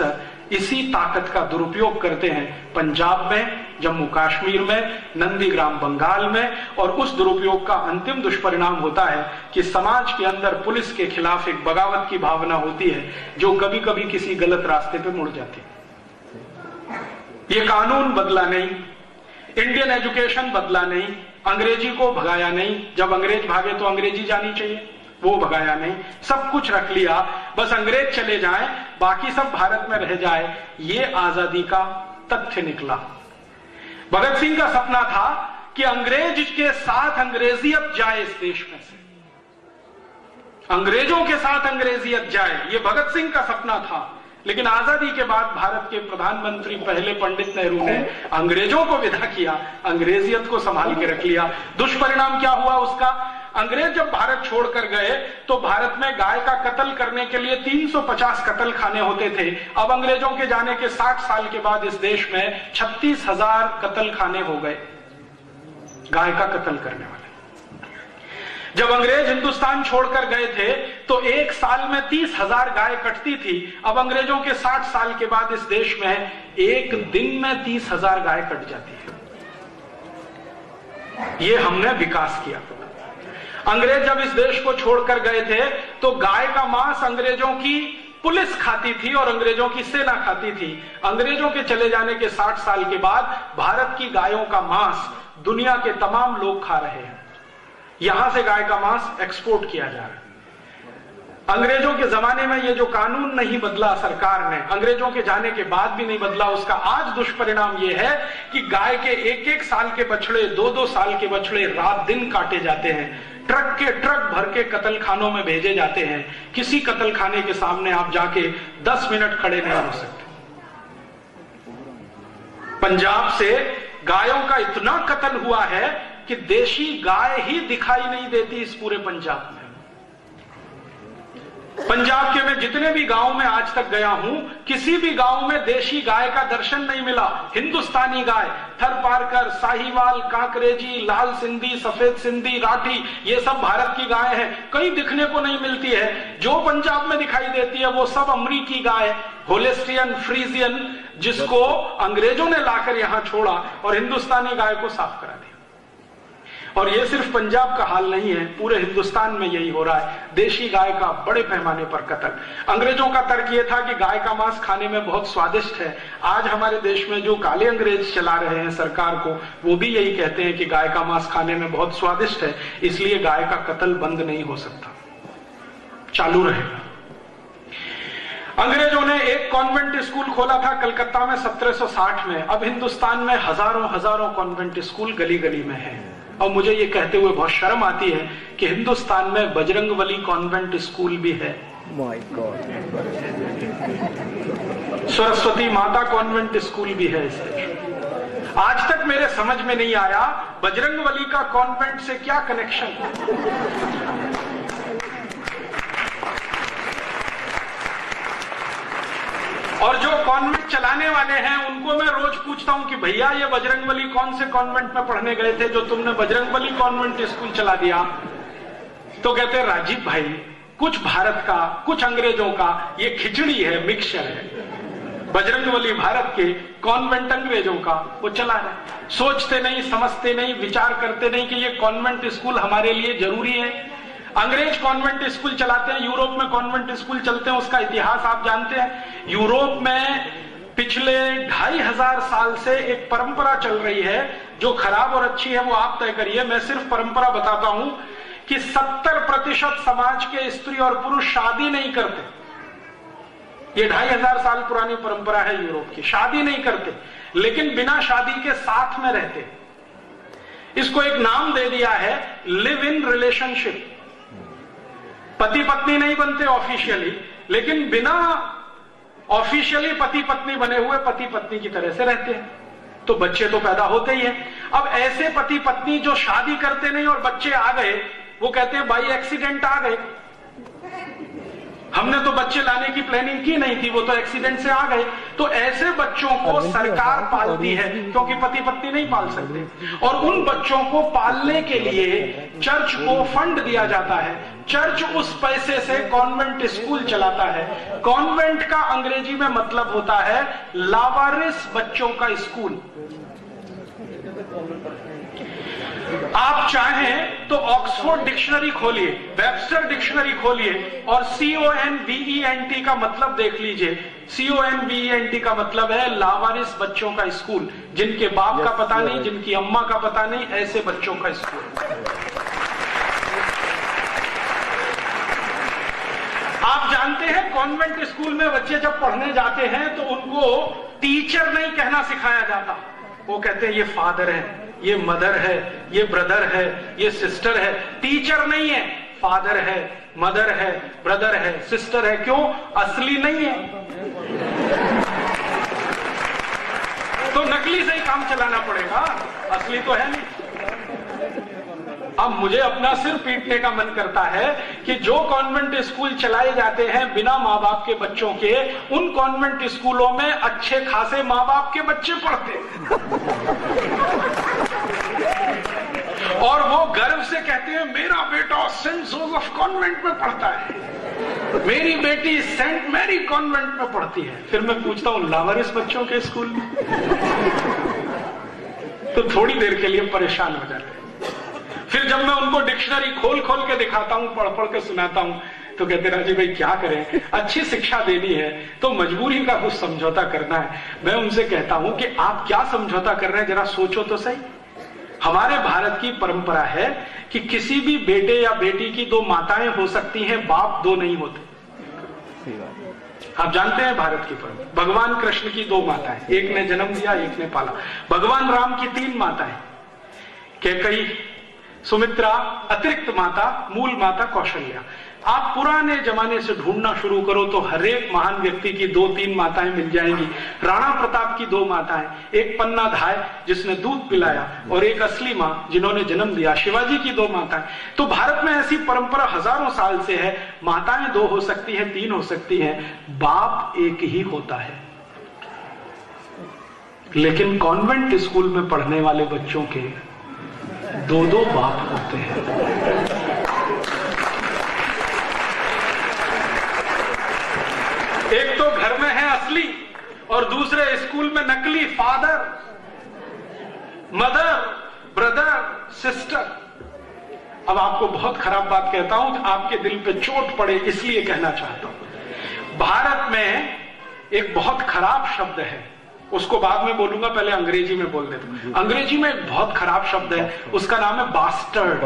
इसी ताकत का दुरुपयोग करते हैं पंजाब में, जम्मू कश्मीर में, नंदीग्राम बंगाल में, और उस दुरुपयोग का अंतिम दुष्परिणाम होता है कि समाज के अंदर पुलिस के खिलाफ एक बगावत की भावना होती है जो कभी कभी किसी गलत रास्ते पे मुड़ जाती है। ये कानून बदला नहीं, इंडियन एजुकेशन बदला नहीं, अंग्रेजी को भगाया नहीं, जब अंग्रेज भागे तो अंग्रेजी जानी चाहिए, वो भगाया नहीं, सब कुछ रख लिया, बस अंग्रेज चले जाएं, बाकी सब भारत में रह जाए, ये आजादी का तथ्य निकला। भगत सिंह का सपना था कि अंग्रेज के साथ अंग्रेजियत जाए इस देश में से, अंग्रेजों के साथ अंग्रेजियत जाए, ये भगत सिंह का सपना था। लेकिन आजादी के बाद भारत के प्रधानमंत्री पहले पंडित नेहरू ने अंग्रेजों को विदा किया, अंग्रेजियत को संभाल के रख लिया। दुष्परिणाम क्या हुआ उसका? अंग्रेज जब भारत छोड़कर गए तो भारत में गाय का कत्ल करने के लिए 350 कत्ल खाने होते थे। अब अंग्रेजों के जाने के 60 साल के बाद इस देश में 36,000 कत्ल खाने हो गए गाय का कत्ल करने वाले। जब अंग्रेज हिंदुस्तान छोड़कर गए थे तो एक साल में 30,000 गाय कटती थी। अब अंग्रेजों के 60 साल के बाद इस देश में एक दिन में 30,000 गाय कट जाती है। ये हमने विकास किया। अंग्रेज जब इस देश को छोड़कर गए थे तो गाय का मांस अंग्रेजों की पुलिस खाती थी और अंग्रेजों की सेना खाती थी। अंग्रेजों के चले जाने के 60 साल के बाद भारत की गायों का मांस दुनिया के तमाम लोग खा रहे हैं। यहां से गाय का मांस एक्सपोर्ट किया जा रहा है। अंग्रेजों के जमाने में ये जो कानून नहीं बदला सरकार ने, अंग्रेजों के जाने के बाद भी नहीं बदला, उसका आज दुष्परिणाम ये है कि गाय के एक एक साल के बछड़े, 2-2 साल के बछड़े रात दिन काटे जाते हैं, ट्रक के ट्रक भर के कत्ल खानों में भेजे जाते हैं। किसी कत्ल खाने के सामने आप जाके 10 मिनट खड़े नहीं हो सकते। पंजाब से गायों का इतना कत्ल हुआ है कि देशी गाय ही दिखाई नहीं देती इस पूरे पंजाब में। पंजाब के मैं जितने भी गांव में आज तक गया हूं, किसी भी गांव में देशी गाय का दर्शन नहीं मिला। हिंदुस्तानी गाय, थरपारकर, साहिवाल, कांकरेजी, लाल सिंधी, सफेद सिंधी, राठी, ये सब भारत की गाय हैं, कहीं दिखने को नहीं मिलती है। जो पंजाब में दिखाई देती है वो सब अमरीकी गाय, होलेस्टियन, फ्रीजियन, जिसको अंग्रेजों ने लाकर यहां छोड़ा और हिंदुस्तानी गाय को साफ करा दिया। और ये सिर्फ पंजाब का हाल नहीं है, पूरे हिंदुस्तान में यही हो रहा है। देशी गाय का बड़े पैमाने पर कत्ल। अंग्रेजों का तर्क ये था कि गाय का मांस खाने में बहुत स्वादिष्ट है। आज हमारे देश में जो काले अंग्रेज चला रहे हैं सरकार को, वो भी यही कहते हैं कि गाय का मांस खाने में बहुत स्वादिष्ट है, इसलिए गाय का कत्ल बंद नहीं हो सकता, चालू रहेगा। अंग्रेजों ने एक कॉन्वेंट स्कूल खोला था कलकत्ता में 1760 में। अब हिंदुस्तान में हजारों कॉन्वेंट स्कूल गली गली में है। और मुझे ये कहते हुए बहुत शर्म आती है कि हिंदुस्तान में बजरंगबली कॉन्वेंट स्कूल भी है। My God. सरस्वती माता कॉन्वेंट स्कूल भी है इस देश। आज तक मेरे समझ में नहीं आया बजरंगबली का कॉन्वेंट से क्या कनेक्शन है। और जो कॉन्वेंट चलाने वाले हैं उनको मैं रोज पूछता हूं कि भैया ये बजरंगबली कौन से कॉन्वेंट में पढ़ने गए थे जो तुमने बजरंगबली कॉन्वेंट स्कूल चला दिया? तो कहते राजीव भाई, कुछ भारत का कुछ अंग्रेजों का ये खिचड़ी है, मिक्सचर है। बजरंगबली भारत के, कॉन्वेंट अंग्रेजों का, वो चला रहे। सोचते नहीं, समझते नहीं, विचार करते नहीं कि ये कॉन्वेंट स्कूल हमारे लिए जरूरी है। अंग्रेज कॉन्वेंट स्कूल चलाते हैं, यूरोप में कॉन्वेंट स्कूल चलते हैं, उसका इतिहास आप जानते हैं। यूरोप में पिछले 2500 साल से एक परंपरा चल रही है, जो खराब और अच्छी है वो आप तय करिए, मैं सिर्फ परंपरा बताता हूं कि 70% समाज के स्त्री और पुरुष शादी नहीं करते। ये 2500 साल पुरानी परंपरा है यूरोप की। शादी नहीं करते, लेकिन बिना शादी के साथ में रहते। इसको एक नाम दे दिया है लिव इन रिलेशनशिप। पति पत्नी नहीं बनते ऑफिशियली, लेकिन बिना ऑफिशियली पति पत्नी बने हुए पति पत्नी की तरह से रहते हैं। तो बच्चे तो पैदा होते ही हैं। अब ऐसे पति पत्नी जो शादी करते नहीं और बच्चे आ गए, वो कहते हैं बाई एक्सीडेंट आ गए। हमने तो बच्चे लाने की प्लानिंग की नहीं थी, वो तो एक्सीडेंट से आ गए। तो ऐसे बच्चों को सरकार पालती है, क्योंकि पति पत्नी नहीं पाल सकते। और उन बच्चों को पालने के लिए चर्च को फंड दिया जाता है। चर्च उस पैसे से कॉन्वेंट स्कूल चलाता है। कॉन्वेंट का अंग्रेजी में मतलब होता है लावारिस बच्चों का स्कूल। आप चाहें तो ऑक्सफोर्ड डिक्शनरी खोलिए, वेबस्टर डिक्शनरी खोलिए और CONVENT का मतलब देख लीजिए। CONVENT का मतलब है लावारिस बच्चों का स्कूल, जिनके बाप का पता नहीं, जिनकी अम्मा का पता नहीं, ऐसे बच्चों का स्कूल। आप जानते हैं कॉन्वेंट स्कूल में बच्चे जब पढ़ने जाते हैं तो उनको टीचर नहीं कहना सिखाया जाता। वो कहते हैं ये फादर है, ये मदर है, ये ब्रदर है, ये सिस्टर है। टीचर नहीं है, फादर है, मदर है, ब्रदर है, सिस्टर है। क्यों? असली नहीं है, तो नकली से ही काम चलाना पड़ेगा, असली तो है नहीं। अब मुझे अपना सिर पीटने का मन करता है कि जो कॉन्वेंट स्कूल चलाए जाते हैं बिना माँ बाप के बच्चों के, उन कॉन्वेंट स्कूलों में अच्छे खासे माँ बाप के बच्चे पढ़ते और वो गर्व से कहते हैं मेरा बेटा सेंट जोसेफ कॉन्वेंट में पढ़ता है, मेरी बेटी सेंट मैरी कॉन्वेंट में पढ़ती है। फिर मैं पूछता हूं लावारिस बच्चों के स्कूल में? तो थोड़ी देर के लिए परेशान हो जाते हैं। फिर जब मैं उनको डिक्शनरी खोल खोल के दिखाता हूं, पढ़ पढ़ के सुनाता हूं, तो कहते राजीव भाई क्या करें, अच्छी शिक्षा देनी है तो मजबूरी का कुछ समझौता करना है। मैं उनसे कहता हूं कि आप क्या समझौता कर रहे हैं, जरा सोचो तो सही। हमारे भारत की परंपरा है कि किसी भी बेटे या बेटी की दो माताएं हो सकती हैं, बाप दो नहीं होते। आप जानते हैं भारत की परंपरा, भगवान कृष्ण की दो माताएं, एक ने जन्म दिया, एक ने पाला। भगवान राम की तीन माताएं, कैकेयी, सुमित्रा, अतिरिक्त माता, मूल माता कौशल्या। आप पुराने जमाने से ढूंढना शुरू करो तो हर एक महान व्यक्ति की दो तीन माताएं मिल जाएंगी। राणा प्रताप की दो माताएं, एक पन्ना धाय जिसने दूध पिलाया और एक असली मां जिन्होंने जन्म दिया। शिवाजी की दो माताएं। तो भारत में ऐसी परंपरा हजारों साल से है, माताएं दो हो सकती हैं, तीन हो सकती हैं, बाप एक ही होता है। लेकिन कॉन्वेंट स्कूल में पढ़ने वाले बच्चों के दो दो बाप होते हैं। एक तो घर में है असली और दूसरे स्कूल में नकली, फादर, मदर, ब्रदर, सिस्टर। अब आपको बहुत खराब बात कहता हूं, आपके दिल पे चोट पड़े इसलिए कहना चाहता हूं। भारत में एक बहुत खराब शब्द है, उसको बाद में बोलूंगा, पहले अंग्रेजी में बोल देता हूं। अंग्रेजी में एक बहुत खराब शब्द है, उसका नाम है बास्टर्ड,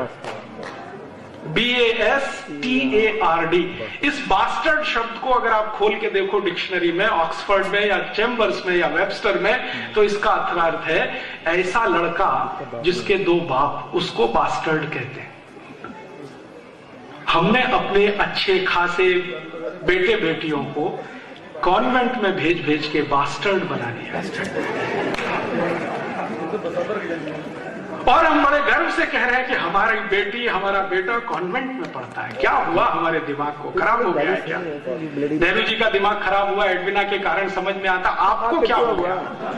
BASTARD। इस बास्टर्ड शब्द को अगर आप खोल के देखो डिक्शनरी में, ऑक्सफोर्ड में या चैम्बर्स में या वेबस्टर में, तो इसका अर्थ है ऐसा लड़का जिसके दो बाप, उसको बास्टर्ड कहते हैं। हमने अपने अच्छे खासे बेटे बेटियों को कॉन्वेंट में भेज भेज के बास्टर्ड बना दिया और हम बड़े गर्व से कह रहे हैं कि हमारी बेटी, हमारा बेटा कॉन्वेंट में पढ़ता है। क्या हुआ, हमारे दिमाग को खराब हो गया है क्या? नेहरू जी का दिमाग खराब हुआ एडविना के कारण, समझ में आता। आपको क्या हो गया?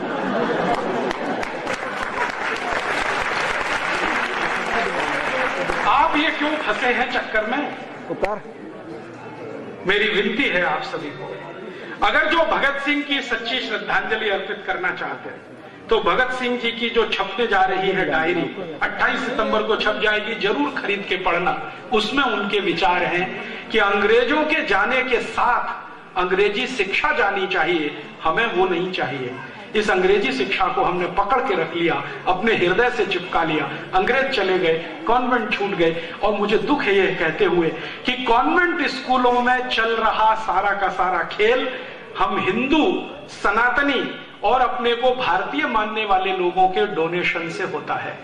आप ये क्यों फंसे हैं चक्कर में? मेरी विनती है आप सभी को, अगर जो भगत सिंह की सच्ची श्रद्धांजलि अर्पित करना चाहते हैं तो भगत सिंह जी की जो छपने जा रही है डायरी 28 सितंबर को छप जाएगी, जरूर खरीद के पढ़ना। उसमें उनके विचार हैं कि अंग्रेजों के जाने के साथ अंग्रेजी शिक्षा जानी चाहिए, हमें वो नहीं चाहिए। इस अंग्रेजी शिक्षा को हमने पकड़ के रख लिया, अपने हृदय से चिपका लिया। अंग्रेज चले गए, कॉन्वेंट छूट गए, और मुझे दुख है यह कहते हुए कि कॉन्वेंट स्कूलों में चल रहा सारा का सारा खेल हम हिंदू, सनातनी और अपने को भारतीय मानने वाले लोगों के डोनेशन से होता है।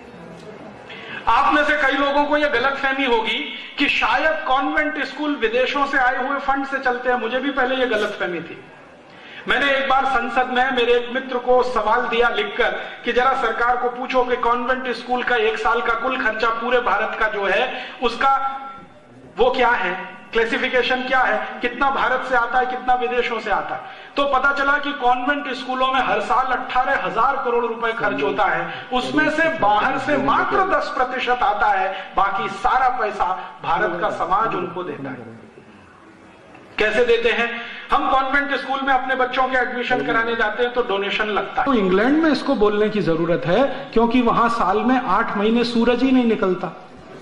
आप में से कई लोगों को यह गलतफहमी होगी कि शायद कॉन्वेंट स्कूल विदेशों से आए हुए फंड से चलते हैं। मुझे भी पहले यह गलतफहमी थी। मैंने एक बार संसद में मेरे एक मित्र को सवाल दिया लिखकर कि जरा सरकार को पूछो कि कॉन्वेंट स्कूल का एक साल का कुल खर्चा पूरे भारत का जो है उसका वो क्या है, क्लासिफिकेशन क्या है, कितना भारत से आता है, कितना विदेशों से आता है, तो पता चला कि कॉन्वेंट स्कूलों में हर साल 18,000 करोड़ रुपए खर्च होता है, उसमें से बाहर से मात्र 10% आता है, बाकी सारा पैसा भारत का समाज उनको देता है। कैसे देते हैं? हम कॉन्वेंट स्कूल में अपने बच्चों के एडमिशन कराने जाते हैं तो डोनेशन लगता है। तो इंग्लैंड में इसको बोलने की जरूरत है क्योंकि वहां साल में 8 महीने सूरज ही नहीं निकलता।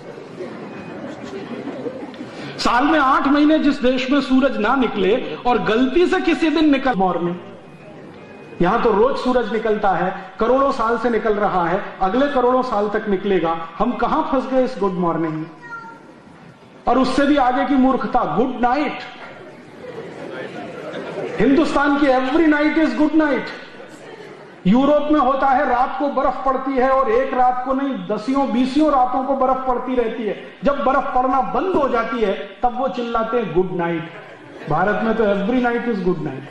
साल में 8 महीने जिस देश में सूरज ना निकले और गलती से किसी दिन निकल मॉर्निंग, यहां तो रोज सूरज निकलता है, करोड़ों साल से निकल रहा है, अगले करोड़ों साल तक निकलेगा। हम कहां फंस गए इस गुड मॉर्निंग में? और उससे भी आगे की मूर्खता, गुड नाइट। हिंदुस्तान की every night is good night. Europe में होता है रात को बर्फ पड़ती है और एक रात को नहीं, 10-20 रातों को बर्फ पड़ती रहती है। जब बर्फ पड़ना बंद हो जाती है तब वो चिल्लाते हैं गुड नाइट। भारत में तो every night is good night.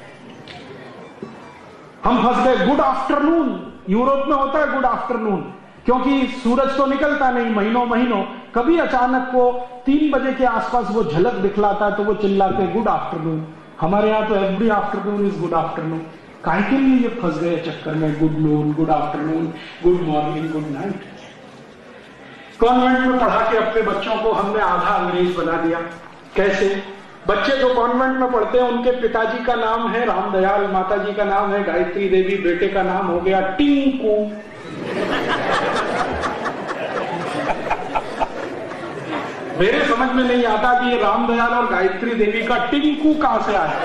हम फंस गए गुड आफ्टरनून। यूरोप में होता है गुड आफ्टरनून क्योंकि सूरज तो निकलता नहीं महीनों महीनों, कभी अचानक को 3 बजे के आसपास वो झलक दिखलाता है तो वो चिल्लाते हैं गुड आफ्टरनून। हमारे यहां तो every afternoon is good afternoon. काहे के लिए ये फंस गए चक्कर में good noon, good afternoon, good morning, good night. Convent में पढ़ा के अपने बच्चों को हमने आधा अंग्रेज बना दिया। कैसे? बच्चे जो कॉन्वेंट में पढ़ते हैं उनके पिताजी का नाम है रामदयाल, माताजी का नाम है गायत्री देवी, बेटे का नाम हो गया टिंकू। मेरे समझ में नहीं आता कि ये रामदयाल और गायत्री देवी का टिंकू कहां से आया।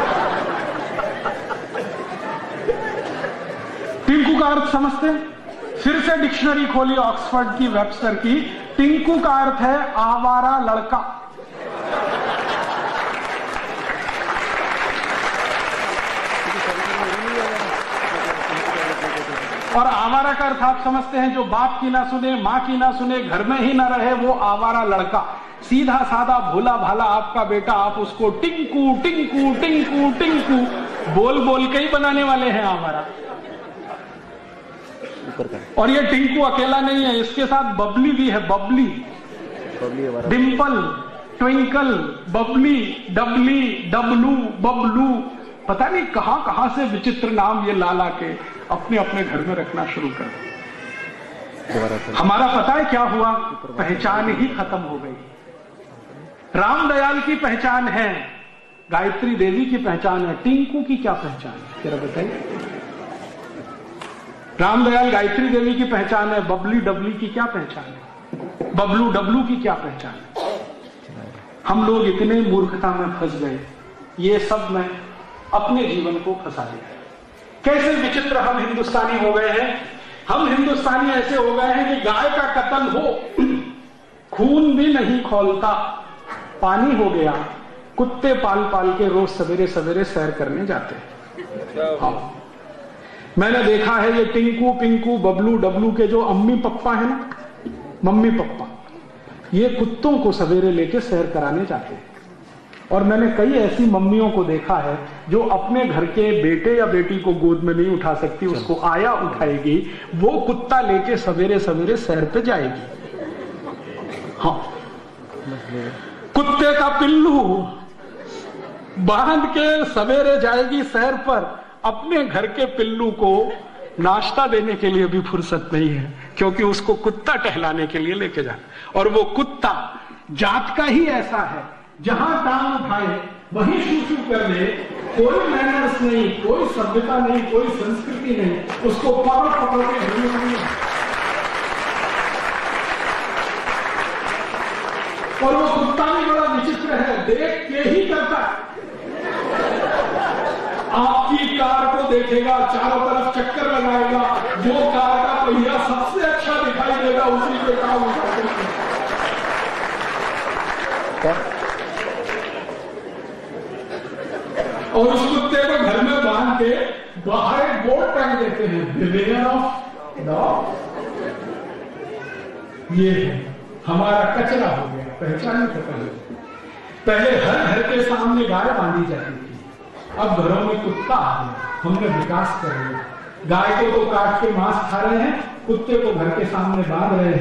टिंकू का अर्थ समझते हैं? फिर से डिक्शनरी खोली ऑक्सफोर्ड की, वेबस्टर की। टिंकू का अर्थ है आवारा लड़का। और आवारा का अर्थ आप समझते हैं जो बाप की ना सुने, मां की ना सुने, घर में ही ना रहे, वो आवारा लड़का। सीधा साधा भोला भाला आपका बेटा, आप उसको टिंकू टिंकू टिंकू टिंकू बोल बोल के ही बनाने वाले हैं आवारा। और ये टिंकू अकेला नहीं है, इसके साथ बबली भी है। बबली, डिंपल, ट्विंकल, बबली, डबली, डबलू, बबलू, पता नहीं कहां कहां से विचित्र नाम ये लाला के अपने अपने घर में रखना शुरू कर दिया। हमारा पता है क्या हुआ? पहचान ही खत्म हो गई। रामदयाल की पहचान है, गायत्री देवी की पहचान है, टिंकू की क्या पहचान है जरा बताइए। रामदयाल गायत्री देवी की पहचान है, बबली डबली की क्या पहचान है, बबलू डबलू की क्या पहचान है। हम लोग इतने मूर्खता में फंस गए, ये सब में अपने जीवन को फंसा दिया। कैसे विचित्र हम हिंदुस्तानी हो गए हैं। हम हिंदुस्तानी ऐसे हो गए हैं कि गाय का कत्ल हो, खून भी नहीं खौलता, पानी हो गया, कुत्ते पाल पाल के रोज सवेरे सवेरे सैर करने जाते हैं। हाँ, मैंने देखा है ये टिंकू पिंकू बबलू डबलू के जो अम्मी पप्पा है ना, मम्मी पप्पा, ये कुत्तों को सवेरे लेके सैर कराने जाते हैं। और मैंने कई ऐसी मम्मियों को देखा है जो अपने घर के बेटे या बेटी को गोद में नहीं उठा सकती, उसको आया उठाएगी, वो कुत्ता लेके सवेरे सवेरे सैर पे जाएगी। हाँ, कुत्ते का पिल्लू बांध के सवेरे जाएगी सैर पर। अपने घर के पिल्लू को नाश्ता देने के लिए भी फुर्सत नहीं है क्योंकि उसको कुत्ता टहलाने के लिए लेके जाना। और वो कुत्ता जात का ही ऐसा है, जहां टांग उठाए वहीं शू कर दे, कोई मैनर्स नहीं, कोई सभ्यता नहीं, कोई संस्कृति नहीं, उसको पकड़ पकड़ के नहीं। और वो कुत्ता भी बड़ा विचित्र है, देख के ही करता है। आपकी कार को देखेगा, चारों तरफ चक्कर लगाएगा, जो कार का पहिया सबसे अच्छा दिखाई देगा उसी पे काम उठाते हैं। और उस कुत्ते को घर में बांध के बाहर एक बोर्ड टांग देते हैं, बिवेयर ऑफ डॉग। ये हमारा कचरा हो गया, पहचान खत्म हो गई। पहले हर घर के सामने गाय बांधी जाती थी, अब घरों में कुत्ता आ गया। हमने विकास कर लिया, गाय को तो काट के मांस खा रहे हैं, कुत्ते को घर के सामने बांध रहे हैं।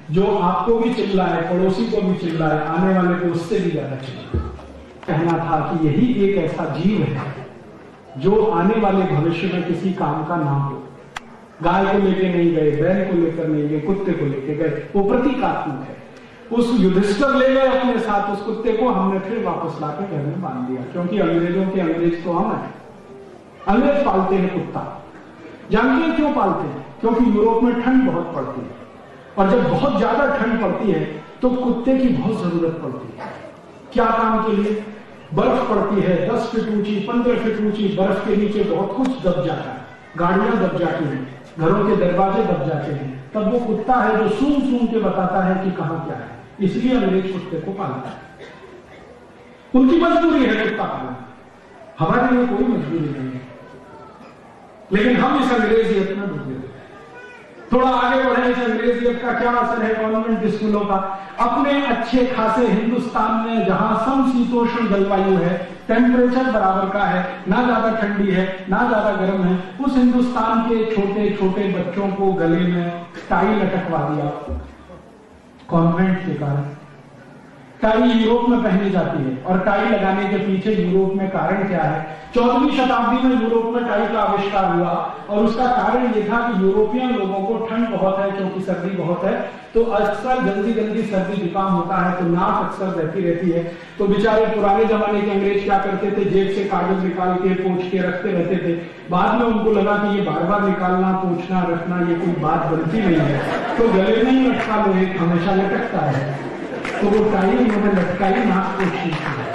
जो आपको भी चिल्लाए, पड़ोसी को भी चिल्लाए, आने वाले को उससे भी ज्यादा चिल्लाए। कहना था कि यही एक ऐसा जीव है जो आने वाले भविष्य में किसी काम का ना हो। गाय को लेके नहीं गए, बैल को लेकर नहीं गए, कुत्ते को लेके गए, वो प्रतीकात्मक है। उस युधिष्ठिर ले गए अपने साथ उस कुत्ते को, हमने फिर वापस लाके घर में बांध दिया, क्योंकि अंग्रेजों के अंग्रेज तो हम हैं। अंग्रेज पालते हैं कुत्ता, जानते हैं क्यों पालते हैं? क्योंकि यूरोप में ठंड बहुत पड़ती है, और जब बहुत ज्यादा ठंड पड़ती है तो कुत्ते की बहुत जरूरत पड़ती है। क्या काम के लिए? बर्फ पड़ती है 10 फीट ऊंची, 15 फीट ऊंची, बर्फ के नीचे बहुत कुछ दब जाता है, गाड़ियां दब जाती हैं, घरों के दरवाजे दब जाते हैं, तब वो कुत्ता है जो सूंघ सूंघ के बताता है कि कहां क्या है। इसलिए अंग्रेज कुत्ते को पालता है, उनकी मजबूरी है कुत्ता पालना, हमारे लिए कोई मजबूरी नहीं है। लेकिन हम इस अंग्रेजियत में डूबे। थोड़ा आगे बढ़े, इस अंग्रेजियत का क्या असर है कॉन्वेंट स्कूलों का? अपने अच्छे खासे हिंदुस्तान में जहां समशीतोष्ण जलवायु है, टेम्परेचर बराबर का है, ना ज्यादा ठंडी है ना ज्यादा गर्म है, उस हिंदुस्तान के छोटे छोटे बच्चों को गले में टाई लटकवा दिया कॉन्वेंट के कारण। टाई यूरोप में पहनी जाती है, और टाई लगाने के पीछे यूरोप में कारण क्या है? 14वीं शताब्दी में यूरोप में टाई का आविष्कार हुआ, और उसका कारण यह था कि यूरोपियन लोगों को ठंड बहुत है, क्योंकि सर्दी बहुत है, तो अक्सर जल्दी जल्दी सर्दी जुकाम होता है, तो नाक अक्सर बहती रहती है। तो बेचारे पुराने जमाने के अंग्रेज क्या करते थे? जेब से कागज निकाल के पोंछ के रखते रहते थे। बाद में उनको लगा कि ये बार बार निकालना, पोंछना, रखना ये कोई बात बनती नहीं है, तो गले में ही लटका लो, एक हमेशा लटकता है, तो वो टाई उन्होंने लटकाई, नाक पोंछी।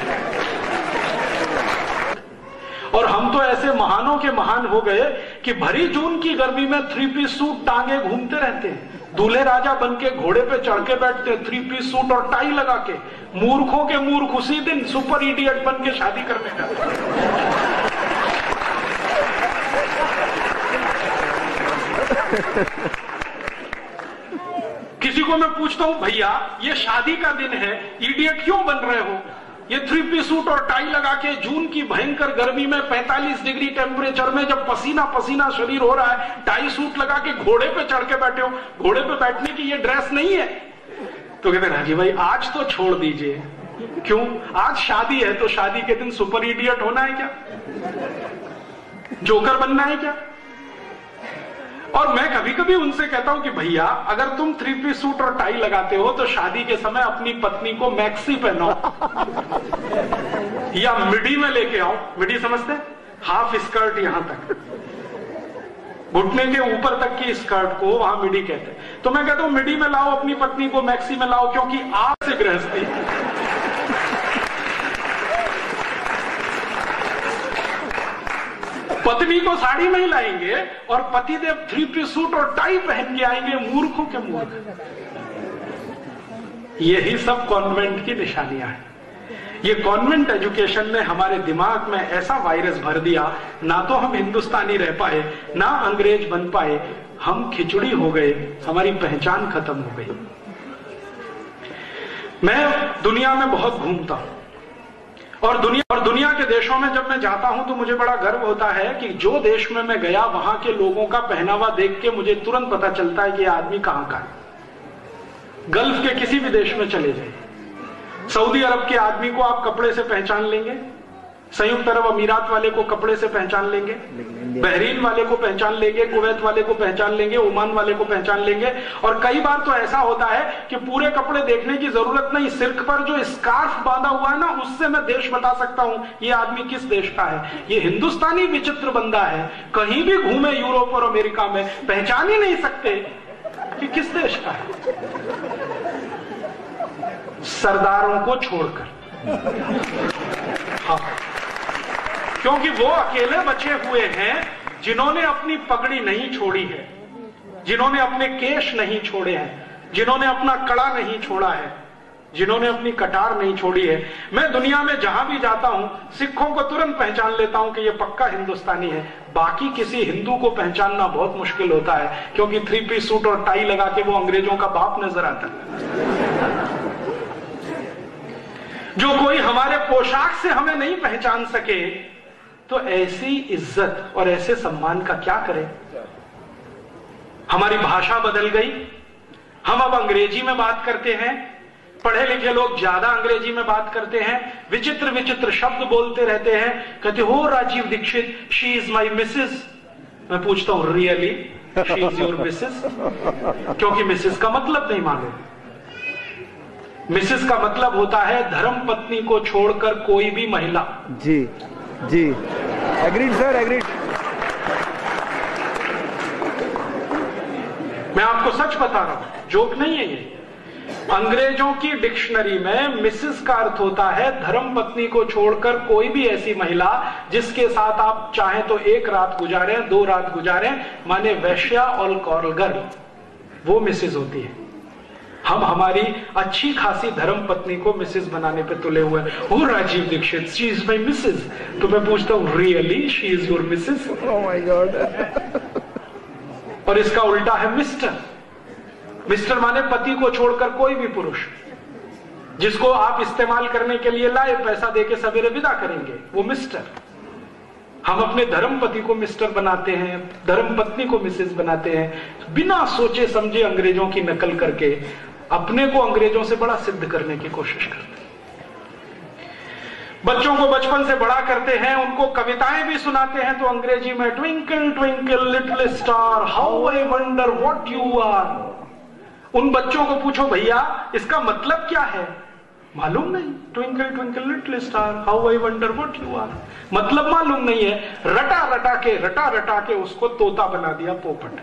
और हम तो ऐसे महानों के महान हो गए कि भरी जून की गर्मी में 3 पीस सूट टांगे घूमते रहते हैं, दूल्हे राजा बन के घोड़े पे चढ़ के बैठते हैं 3 पीस सूट और टाई लगा के। मूर्खों के मूर्ख उसी दिन सुपर इडियट बन के शादी करने जाते हैं। किसी को मैं पूछता हूं, भैया ये शादी का दिन है, इडियट क्यों बन रहे हो? ये 3 पीस सूट और टाई लगा के जून की भयंकर गर्मी में 45 डिग्री टेम्परेचर में जब पसीना पसीना शरीर हो रहा है, टाई सूट लगा के घोड़े पे चढ़ के बैठे हो, घोड़े पे बैठने की ये ड्रेस नहीं है। तो कहते हैं राजी भाई आज तो छोड़ दीजिए। क्यों? आज शादी है तो शादी के दिन सुपर इडियट होना है क्या? जोकर बनना है क्या? और मैं कभी कभी उनसे कहता हूं कि भैया अगर तुम 3 पीस सूट और टाई लगाते हो तो शादी के समय अपनी पत्नी को मैक्सी पहनाओ या मिडी में लेके आओ। मिडी समझते? हाफ स्कर्ट यहां तक, घुटने के ऊपर तक की स्कर्ट को वहां मिडी कहते हैं। तो मैं कहता हूं मिडी में लाओ अपनी पत्नी को, मैक्सी में लाओ, क्योंकि आप से गृहस्थी। पत्नी को साड़ी में ही लाएंगे और पतिदेव 3 पीस सूट और टाई पहन के आएंगे, मूर्खों के मूर्ख। यही सब कॉन्वेंट की निशानियां हैं। ये कॉन्वेंट एजुकेशन ने हमारे दिमाग में ऐसा वायरस भर दिया, ना तो हम हिंदुस्तानी रह पाए ना अंग्रेज बन पाए, हम खिचड़ी हो गए, हमारी पहचान खत्म हो गई। मैं दुनिया में बहुत घूमता हूं और दुनिया के देशों में जब मैं जाता हूं तो मुझे बड़ा गर्व होता है कि जो देश में मैं गया वहां के लोगों का पहनावा देख के मुझे तुरंत पता चलता है कि ये आदमी कहां का है। गल्फ के किसी भी देश में चले जाइए, सऊदी अरब के आदमी को आप कपड़े से पहचान लेंगे, संयुक्त अरब अमीरात वाले को कपड़े से पहचान लेंगे, बहरीन वाले को पहचान लेंगे, कुवैत वाले को पहचान लेंगे, ओमान वाले को पहचान लेंगे। और कई बार तो ऐसा होता है कि पूरे कपड़े देखने की जरूरत नहीं, सिर पर जो स्कार्फ बांधा हुआ है ना, उससे मैं देश बता सकता हूं ये आदमी किस देश का है। ये हिंदुस्तानी विचित्र बंदा है, कहीं भी घूमे यूरोप और अमेरिका में पहचान ही नहीं सकते कि किस देश का है, सरदारों को छोड़कर। हाँ, क्योंकि वो अकेले बचे हुए हैं जिन्होंने अपनी पगड़ी नहीं छोड़ी है, जिन्होंने अपने केश नहीं छोड़े हैं, जिन्होंने अपना कड़ा नहीं छोड़ा है, जिन्होंने अपनी कटार नहीं छोड़ी है। मैं दुनिया में जहां भी जाता हूं सिखों को तुरंत पहचान लेता हूं कि ये पक्का हिंदुस्तानी है। बाकी किसी हिंदू को पहचानना बहुत मुश्किल होता है, क्योंकि 3 पीस सूट और टाई लगा के वो अंग्रेजों का बाप नजर आता है। जो कोई हमारे पोशाक से हमें नहीं पहचान सके तो ऐसी इज्जत और ऐसे सम्मान का क्या करें। हमारी भाषा बदल गई, हम अब अंग्रेजी में बात करते हैं, पढ़े लिखे लोग ज्यादा अंग्रेजी में बात करते हैं, विचित्र विचित्र शब्द बोलते रहते हैं, कहते हो Rajiv Dixit she is my missus. मैं पूछता हूं really she is your missus? क्योंकि मिसेस का मतलब नहीं मालूम। मिसेस का मतलब होता है धर्म पत्नी को छोड़कर कोई भी महिला। जी जी, एग्रीड सर, एग्रीड। मैं आपको सच बता रहा हूं, जोक नहीं है ये। अंग्रेजों की डिक्शनरी में मिसेस का अर्थ होता है धर्म पत्नी को छोड़कर कोई भी ऐसी महिला जिसके साथ आप चाहें तो एक रात गुजारें, 2 रात गुजारें, माने वैश्या और कॉल गर्ल, वो मिसेस होती है। हम हमारी अच्छी खासी धर्म पत्नी को मिसेस बनाने पे तुले हुए हैं। ओ Rajiv Dixit she is my missus. तो मैं पूछता हूं really she is your missus? Oh my god. और इसका उल्टा है मिस्टर। मिस्टर माने पति को छोड़कर कोई भी पुरुष जिसको आप इस्तेमाल करने के लिए लाए, पैसा देके सवेरे विदा करेंगे, वो मिस्टर। हम अपने धर्म पति को मिस्टर बनाते हैं, धर्म पत्नी को मिसेस बनाते हैं, बिना सोचे समझे अंग्रेजों की नकल करके अपने को अंग्रेजों से बड़ा सिद्ध करने की कोशिश करते हैं। बच्चों को बचपन से बड़ा करते हैं, उनको कविताएं भी सुनाते हैं तो अंग्रेजी में twinkle twinkle little star how I wonder what you are. उन बच्चों को पूछो भैया इसका मतलब क्या है, मालूम नहीं। Twinkle twinkle little star how I wonder what you are, मतलब मालूम नहीं है। रटा रटा के उसको तोता बना दिया, पोपट।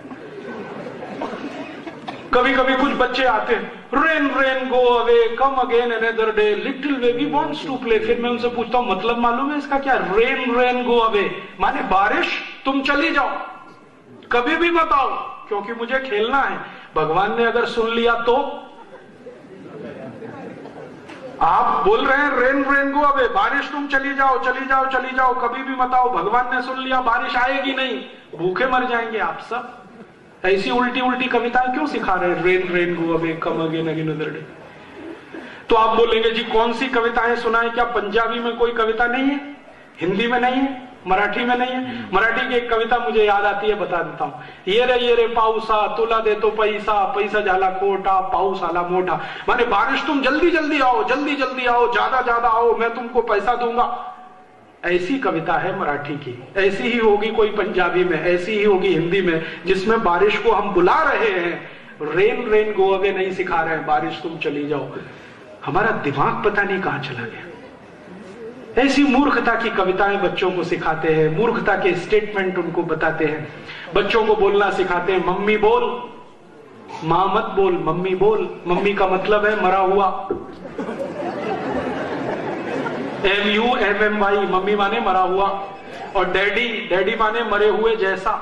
कभी कभी कुछ बच्चे आते हैं, rain rain go away come again another day little baby wants to play. फिर मैं उनसे पूछता हूं मतलब मालूम है इसका क्या? रेन रेन गो अवे माने बारिश तुम चली जाओ, कभी भी मत आओ क्योंकि मुझे खेलना है। भगवान ने अगर सुन लिया तो आप बोल रहे हैं रेन रेन गो अवे, बारिश तुम चली जाओ चली जाओ चली जाओ, कभी भी मत आओ। भगवान ने सुन लिया बारिश आएगी नहीं, भूखे मर जाएंगे आप सब। ऐसी उल्टी उल्टी कविताएं क्यों सिखा रहे हैं? Rain rain go away come again another day. तो आप बोलेंगे जी कौन सी कविताएं सुनाएं? क्या पंजाबी में कोई कविता नहीं है? हिंदी में नहीं है? मराठी में नहीं है? मराठी की एक कविता मुझे याद आती है, बता देता हूं। ये रे पाऊसा तुला दे तो पैसा, पैसा झाला खोटा पाऊस आला मोटा। माने बारिश तुम जल्दी जल्दी आओ, जल्दी जल्दी आओ, ज्यादा ज्यादा आओ, मैं तुमको पैसा दूंगा। ऐसी कविता है मराठी की। ऐसी ही होगी कोई पंजाबी में, ऐसी ही होगी हिंदी में, जिसमें बारिश को हम बुला रहे हैं। रेन रेन गो अवे नहीं सिखा रहे हैं, बारिश तुम चली जाओ। हमारा दिमाग पता नहीं कहां चला गया। ऐसी मूर्खता की कविताएं बच्चों को सिखाते हैं, मूर्खता के स्टेटमेंट उनको बताते हैं। बच्चों को बोलना सिखाते हैं, मम्मी बोल, मां मत बोल, मम्मी बोल। मम्मी का मतलब है मरा हुआ, MUMMY, मम्मी माने मरा हुआ। और डैडी, डैडी माने मरे हुए जैसा।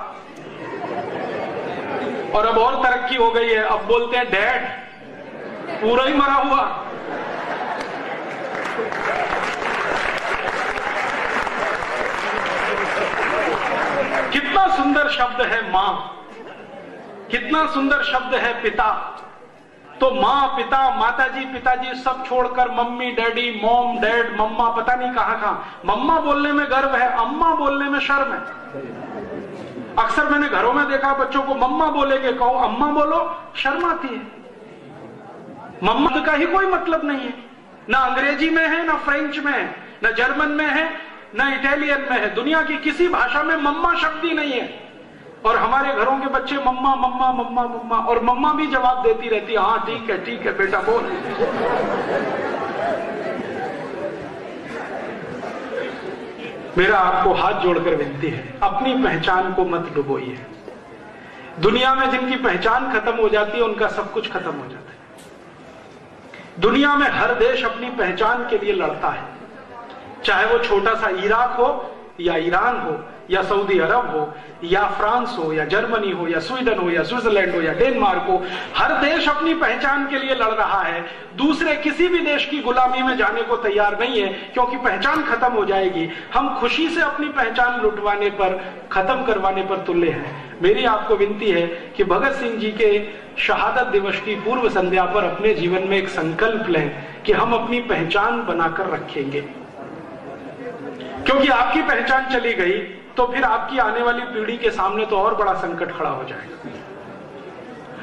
और अब और तरक्की हो गई है, अब बोलते हैं डैड, पूरा ही मरा हुआ। कितना सुंदर शब्द है मां, कितना सुंदर शब्द है पिता। तो मां, पिता, माताजी, पिताजी सब छोड़कर mummy, daddy, mom, dad, mumma, पता नहीं कहां। मम्मा बोलने में गर्व है, अम्मा बोलने में शर्म है। अक्सर मैंने घरों में देखा बच्चों को मम्मा बोलेंगे, कहो अम्मा बोलो, शर्म आती है। मम्मा का ही कोई मतलब नहीं है, ना अंग्रेजी में है, ना फ्रेंच में है, ना जर्मन में है, ना इटालियन में है। दुनिया की किसी भाषा में मम्मा शब्द ही नहीं है। और हमारे घरों के बच्चे मम्मा मम्मा मम्मा मम्मा, और मम्मा भी जवाब देती रहती है, हाँ ठीक है बेटा बोल। मेरा आपको हाथ जोड़कर विनती है, अपनी पहचान को मत डुबोइए। दुनिया में जिनकी पहचान खत्म हो जाती है उनका सब कुछ खत्म हो जाता है। दुनिया में हर देश अपनी पहचान के लिए लड़ता है, चाहे वो छोटा सा इराक हो या ईरान हो या सऊदी अरब हो या फ्रांस हो या जर्मनी हो या स्वीडन हो या स्विट्जरलैंड हो या डेनमार्क हो। हर देश अपनी पहचान के लिए लड़ रहा है, दूसरे किसी भी देश की गुलामी में जाने को तैयार नहीं है, क्योंकि पहचान खत्म हो जाएगी। हम खुशी से अपनी पहचान लुटवाने पर, खत्म करवाने पर तुले हैं। मेरी आपको विनती है कि भगत सिंह जी के शहादत दिवस की पूर्व संध्या पर अपने जीवन में एक संकल्प लें कि हम अपनी पहचान बनाकर रखेंगे, क्योंकि आपकी पहचान चली गई तो फिर आपकी आने वाली पीढ़ी के सामने तो और बड़ा संकट खड़ा हो जाएगा।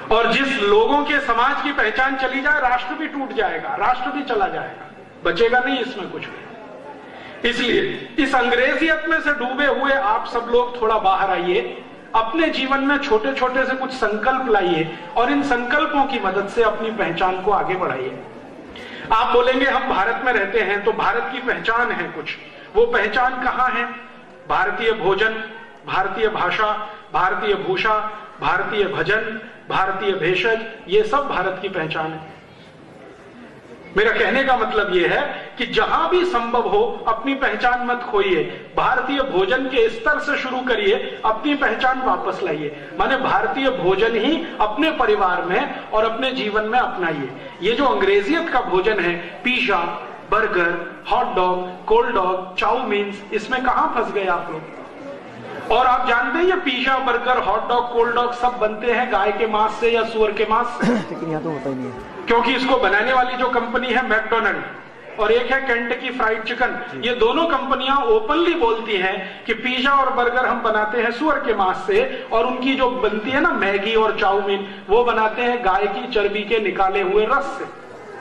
और जिस लोगों के समाज की पहचान चली जाए, राष्ट्र भी टूट जाएगा, राष्ट्र भी चला जाएगा, बचेगा नहीं इसमें कुछ भी। इसलिए इस अंग्रेजियत में से डूबे हुए आप सब लोग थोड़ा बाहर आइए, अपने जीवन में छोटे छोटे से कुछ संकल्प लाइए और इन संकल्पों की मदद से अपनी पहचान को आगे बढ़ाइए। आप बोलेंगे हम भारत में रहते हैं तो भारत की पहचान है कुछ, वो पहचान कहां है? भारतीय भोजन, भारतीय भाषा, भारतीय भूषा, भारतीय भजन, भारतीय भेषज, ये सब भारत की पहचान है। मेरा कहने का मतलब यह है कि जहां भी संभव हो अपनी पहचान मत खोइए, भारतीय भोजन के स्तर से शुरू करिए, अपनी पहचान वापस लाइए। माने भारतीय भोजन ही अपने परिवार में और अपने जीवन में अपनाइए। ये जो अंग्रेजियत का भोजन है, pizza, burger, hot dog, cold dog, chow mein, इसमें कहां फंस गए आप लोग? और आप जानते हैं ये pizza, burger, hot dog, cold dog सब बनते हैं गाय के मांस से या सुअर के मांस से? लेकिन यहाँ तो होता ही नहीं है, क्योंकि इसको बनाने वाली जो कंपनी है मैकडोनल्ड और एक है केंटकी फ्राइड चिकन, ये दोनों कंपनियां ओपनली बोलती हैं कि पिज्जा और बर्गर हम बनाते हैं सुअर के मांस से, और उनकी जो बनती है ना मैगी और चाउमीन, वो बनाते हैं गाय की चर्बी के निकाले हुए रस से।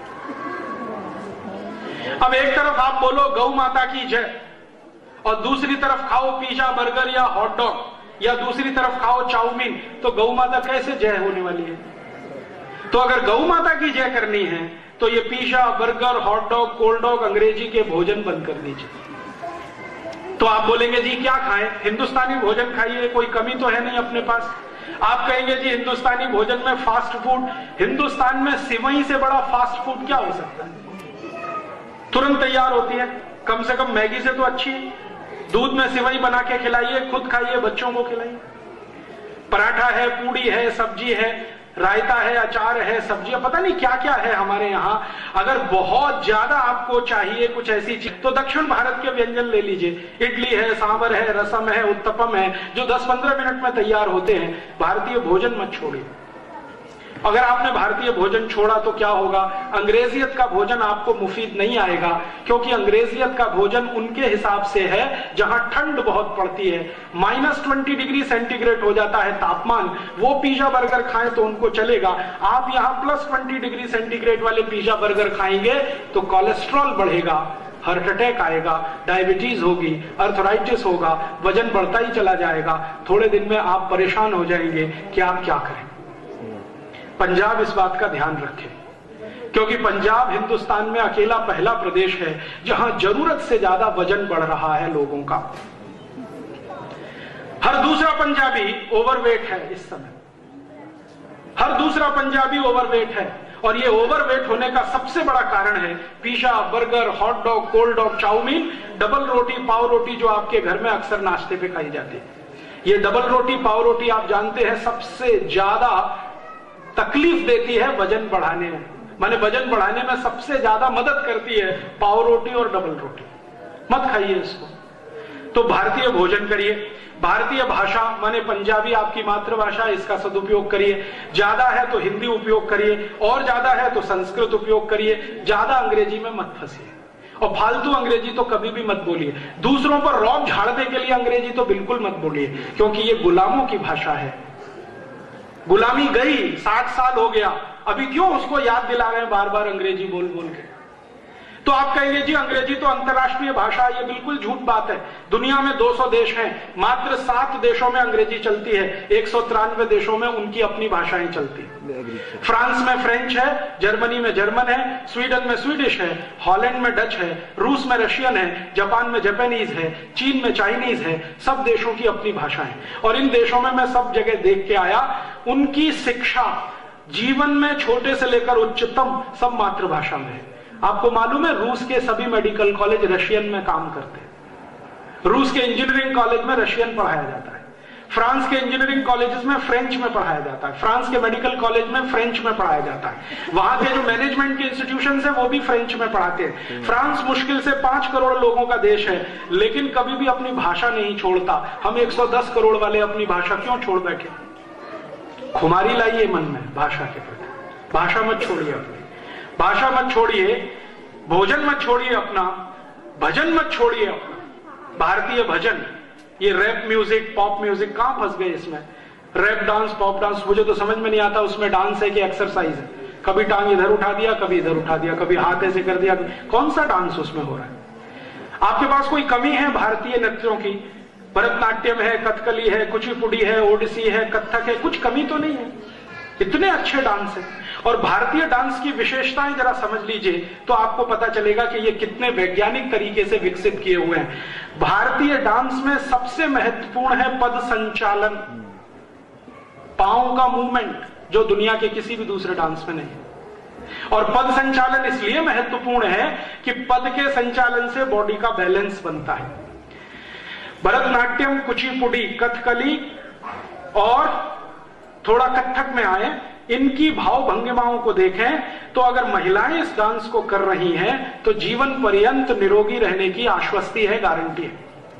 अब एक तरफ आप बोलो गौ माता की जय और दूसरी तरफ खाओ पिज्जा, बर्गर या हॉट डॉग, या दूसरी तरफ खाओ चाउमीन, तो गौ माता कैसे जय होने वाली है? तो अगर गौ माता की जय करनी है तो ये pizza, burger, hot dog, cold dog, अंग्रेजी के भोजन बंद कर दीजिए। तो आप बोलेंगे जी क्या खाएं? हिंदुस्तानी भोजन खाइए, कोई कमी तो है नहीं अपने पास। आप कहेंगे जी हिंदुस्तानी भोजन में फास्ट फूड, हिंदुस्तान में सिवई से बड़ा फास्ट फूड क्या हो सकता है? तुरंत तैयार होती है, कम से कम मैगी से तो अच्छी है। दूध में सिवई बना के खिलाइए, खुद खाइए, बच्चों को खिलाइए। पराठा है, पूड़ी है, सब्जी है, रायता है, अचार है, सब्जियां, पता नहीं क्या क्या है हमारे यहाँ। अगर बहुत ज्यादा आपको चाहिए कुछ ऐसी चीज तो दक्षिण भारत के व्यंजन ले लीजिए, इडली है, सांभर है, रसम है, उत्तपम है, जो 10-15 मिनट में तैयार होते हैं। भारतीय भोजन मत छोड़िए। अगर आपने भारतीय भोजन छोड़ा तो क्या होगा? अंग्रेजियत का भोजन आपको मुफीद नहीं आएगा, क्योंकि अंग्रेजियत का भोजन उनके हिसाब से है जहां ठंड बहुत पड़ती है, -20 डिग्री सेंटीग्रेड हो जाता है तापमान। वो पिज्जा बर्गर खाएं तो उनको चलेगा। आप यहां +20 डिग्री सेंटीग्रेड वाले पिज्जा बर्गर खाएंगे तो कोलेस्ट्रॉल बढ़ेगा, हार्ट अटैक आएगा, डायबिटीज होगी, अर्थराइटिस होगा, वजन बढ़ता ही चला जाएगा। थोड़े दिन में आप परेशान हो जाएंगे कि आप क्या करें। पंजाब इस बात का ध्यान रखे, क्योंकि पंजाब हिंदुस्तान में अकेला पहला प्रदेश है जहां जरूरत से ज्यादा वजन बढ़ रहा है लोगों का। हर दूसरा पंजाबी ओवरवेट है इस समय, हर दूसरा पंजाबी ओवरवेट है। और ये ओवरवेट होने का सबसे बड़ा कारण है pizza, burger, hot dog, cold dog, chow mein, double रोटी, पाव रोटी, जो आपके घर में अक्सर नाश्ते पे खाई जाती है। ये डबल रोटी, पाव रोटी आप जानते हैं सबसे ज्यादा तकलीफ देती है वजन बढ़ाने में। माने वजन बढ़ाने में सबसे ज्यादा मदद करती है पाव रोटी और डबल रोटी। मत खाइए इसको। तो भारतीय भोजन करिए। भारतीय भाषा माने पंजाबी आपकी मातृभाषा, इसका सदुपयोग करिए। ज्यादा है तो हिंदी उपयोग करिए, और ज्यादा है तो संस्कृत उपयोग करिए। ज्यादा अंग्रेजी में मत फंसिए, और फालतू अंग्रेजी तो कभी भी मत बोलिए। दूसरों पर रौब झाड़ने के लिए अंग्रेजी तो बिल्कुल मत बोलिए, क्योंकि ये गुलामों की भाषा है। गुलामी गई, 60 साल हो गया, अभी क्यों उसको याद दिला रहे हैं बार बार अंग्रेजी बोल बोल के? तो आप कहेंगे जी अंग्रेजी तो अंतर्राष्ट्रीय भाषा, ये बिल्कुल झूठ बात है। दुनिया में 200 देश हैं, मात्र 7 देशों में अंग्रेजी चलती है, 193 देशों में उनकी अपनी भाषाएं चलती है। फ्रांस में फ्रेंच है, जर्मनी में जर्मन है, स्वीडन में स्वीडिश है, हॉलैंड में डच है, रूस में रशियन है, जापान में जापानीज है, चीन में चाइनीज है। सब देशों की अपनी भाषा है। और इन देशों में मैं सब जगह देख के आया, उनकी शिक्षा जीवन में छोटे से लेकर उच्चतम सब मातृभाषा में है। आपको मालूम है रूस के सभी मेडिकल कॉलेज रशियन में काम करते हैं। रूस के इंजीनियरिंग कॉलेज में रशियन पढ़ाया जाता है। फ्रांस के इंजीनियरिंग कॉलेजेस में फ्रेंच में पढ़ाया जाता है। फ्रांस के मेडिकल कॉलेज में फ्रेंच में पढ़ाया जाता है। वहां के जो मैनेजमेंट के इंस्टीट्यूशंस हैं वो भी फ्रेंच में पढ़ाते हैं। फ्रांस मुश्किल से 5 करोड़ लोगों का देश है, लेकिन कभी भी अपनी भाषा नहीं छोड़ता। हम 110 करोड़ वाले अपनी भाषा क्यों छोड़ बैठे? खुमारी लाइए मन में भाषा के प्रति। भाषा मत छोड़िए अपनी, भाषा मत छोड़िए, भोजन मत छोड़िए अपना, भजन मत छोड़िए अपना। भारतीय भजन, ये रैप म्यूजिक, पॉप म्यूजिक कहां फंस गए इसमें? रैप डांस, पॉप डांस, मुझे तो समझ में नहीं आता उसमें डांस है कि एक्सरसाइज है। कभी टांग इधर उठा दिया, कभी इधर उठा दिया, कभी हाथ ऐसे कर दिया, कौन सा डांस उसमें हो रहा है? आपके पास कोई कमी है भारतीय नृत्यों की? भरतनाट्यम है, कथकली है, कुचिपुड़ी है, ओडिसी है, कथक है, कुछ कमी तो नहीं है, इतने अच्छे डांस है। और भारतीय डांस की विशेषताएं जरा समझ लीजिए तो आपको पता चलेगा कि ये कितने वैज्ञानिक तरीके से विकसित किए हुए हैं। भारतीय डांस में सबसे महत्वपूर्ण है पद संचालन, पांव का मूवमेंट, जो दुनिया के किसी भी दूसरे डांस में नहीं। और पद संचालन इसलिए महत्वपूर्ण है कि पद के संचालन से बॉडी का बैलेंस बनता है। भरतनाट्यम, कुचिपुड़ी, कथकली और थोड़ा कथक में आए, इनकी भाव भंगिमाओं को देखें तो अगर महिलाएं इस डांस को कर रही हैं तो जीवन पर्यंत निरोगी रहने की आश्वस्ति है, गारंटी है।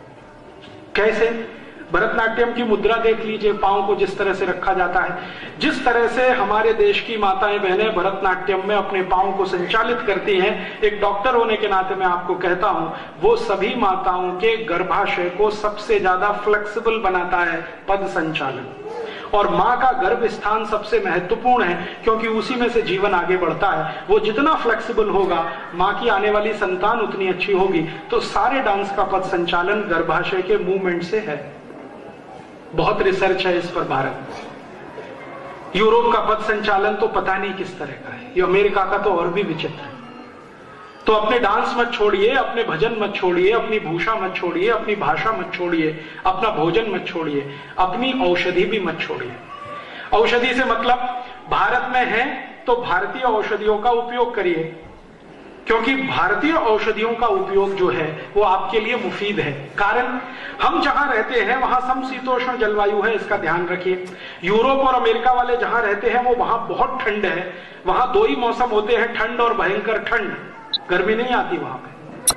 कैसे? भरतनाट्यम की मुद्रा देख लीजिए, पांव को जिस तरह से रखा जाता है, जिस तरह से हमारे देश की माताएं बहनें भरतनाट्यम में अपने पांव को संचालित करती हैं, एक डॉक्टर होने के नाते मैं आपको कहता हूं, वो सभी माताओं के गर्भाशय को सबसे ज्यादा फ्लेक्सिबल बनाता है पद संचालन। और मां का गर्भ स्थान सबसे महत्वपूर्ण है क्योंकि उसी में से जीवन आगे बढ़ता है। वो जितना फ्लेक्सिबल होगा, मां की आने वाली संतान उतनी अच्छी होगी। तो सारे डांस का पद संचालन गर्भाशय के मूवमेंट से है। बहुत रिसर्च है इस पर भारत में। यूरोप का पद संचालन तो पता नहीं किस तरह का है, ये अमेरिका का तो और भी विचित्र है। तो अपने डांस मत छोड़िए, अपने भजन मत छोड़िए, अपनी भूषा मत छोड़िए, अपनी भाषा मत छोड़िए, अपना भोजन मत छोड़िए, अपनी औषधि भी मत छोड़िए। औषधि से मतलब भारत में है तो भारतीय औषधियों का उपयोग करिए, क्योंकि भारतीय औषधियों का उपयोग जो है वो आपके लिए मुफीद है। कारण हम जहां रहते हैं वहां समशीतोष्ण जलवायु है, इसका ध्यान रखिए। यूरोप और अमेरिका वाले जहां रहते हैं वो वहां बहुत ठंड है, वहां दो ही मौसम होते हैं, ठंड और भयंकर ठंड, गर्मी नहीं आती वहां पे।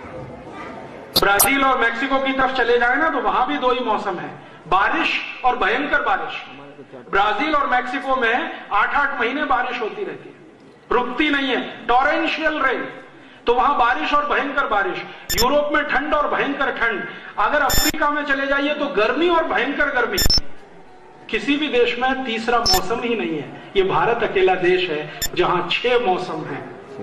ब्राजील और मैक्सिको की तरफ चले जाए ना तो वहां भी दो ही मौसम है, बारिश और भयंकर बारिश। ब्राजील और मैक्सिको में 8-8 महीने बारिश होती रहती है, रुकती नहीं है, टॉरेंशियल रेन। तो वहां बारिश और भयंकर बारिश। यूरोप में ठंड और भयंकर ठंड। अगर अफ्रीका में चले जाइए तो गर्मी और भयंकर गर्मी। किसी भी देश में तीसरा मौसम ही नहीं है। ये भारत अकेला देश है जहां 6 मौसम है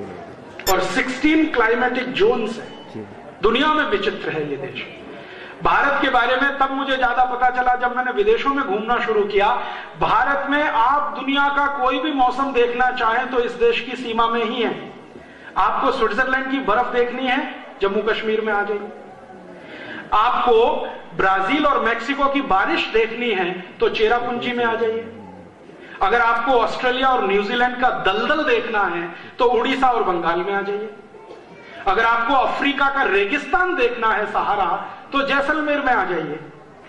और 16 क्लाइमेटिक जोन्स है। दुनिया में विचित्र है ये देश। भारत के बारे में तब मुझे ज्यादा पता चला जब मैंने विदेशों में घूमना शुरू किया। भारत में आप दुनिया का कोई भी मौसम देखना चाहें तो इस देश की सीमा में ही है। आपको स्विट्जरलैंड की बर्फ देखनी है, जम्मू कश्मीर में आ जाइए। आपको ब्राजील और मैक्सिको की बारिश देखनी है तो चेरापूंजी में आ जाइए। अगर आपको ऑस्ट्रेलिया और न्यूजीलैंड का दलदल देखना है तो उड़ीसा और बंगाल में आ जाइए। अगर आपको अफ्रीका का रेगिस्तान देखना है, सहारा, तो जैसलमेर में आ जाइए।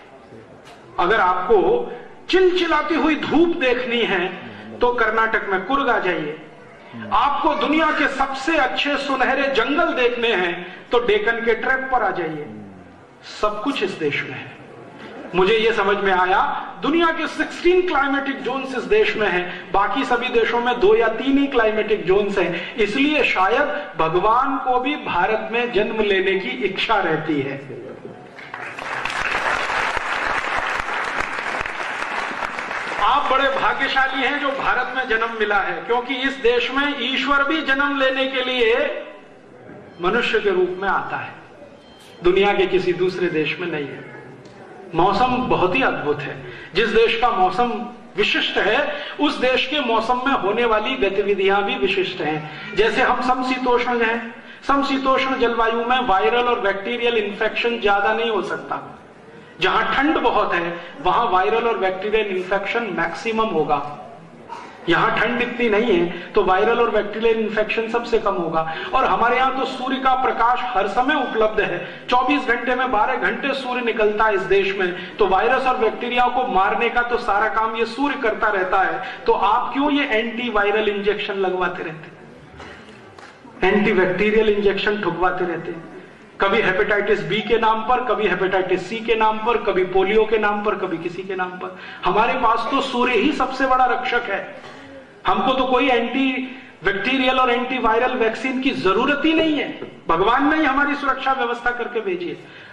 अगर आपको चिलचिलाती हुई धूप देखनी है तो कर्नाटक में कुर्ग आ जाइए। आपको दुनिया के सबसे अच्छे सुनहरे जंगल देखने हैं तो डेक्कन के ट्रैप पर आ जाइए। सब कुछ इस देश में है। मुझे यह समझ में आया दुनिया के 16 क्लाइमेटिक जोन्स इस देश में हैं, बाकी सभी देशों में 2 या 3 ही क्लाइमेटिक जोन्स हैं। इसलिए शायद भगवान को भी भारत में जन्म लेने की इच्छा रहती है। आप बड़े भाग्यशाली हैं जो भारत में जन्म मिला है, क्योंकि इस देश में ईश्वर भी जन्म लेने के लिए मनुष्य के रूप में आता है। दुनिया के किसी दूसरे देश में नहीं है। मौसम बहुत ही अद्भुत है। जिस देश का मौसम विशिष्ट है उस देश के मौसम में होने वाली गतिविधियां भी विशिष्ट हैं। जैसे हम समशीतोष्ण हैं, समशीतोष्ण जलवायु में वायरल और बैक्टीरियल इन्फेक्शन ज्यादा नहीं हो सकता। जहां ठंड बहुत है वहां वायरल और बैक्टीरियल इन्फेक्शन मैक्सिमम होगा। यहां ठंड इतनी नहीं है तो वायरल और बैक्टीरियल इन्फेक्शन सबसे कम होगा। और हमारे यहां तो सूर्य का प्रकाश हर समय उपलब्ध है। 24 घंटे में 12 घंटे सूर्य निकलता है इस देश में। तो वायरस और बैक्टीरिया को मारने का तो सारा काम ये सूर्य करता रहता है। तो आप क्यों ये एंटी वायरल इंजेक्शन लगवाते रहते, एंटी बैक्टीरियल इंजेक्शन ठुकवाते रहते? कभी हेपेटाइटिस बी के नाम पर, कभी हेपेटाइटिस सी के नाम पर, कभी पोलियो के नाम पर, कभी किसी के नाम पर। हमारे पास तो सूर्य ही सबसे बड़ा रक्षक है। हमको तो कोई एंटी बैक्टीरियल और एंटी वायरल वैक्सीन की जरूरत ही नहीं है। भगवान ने ही हमारी सुरक्षा व्यवस्था करके भेजी है।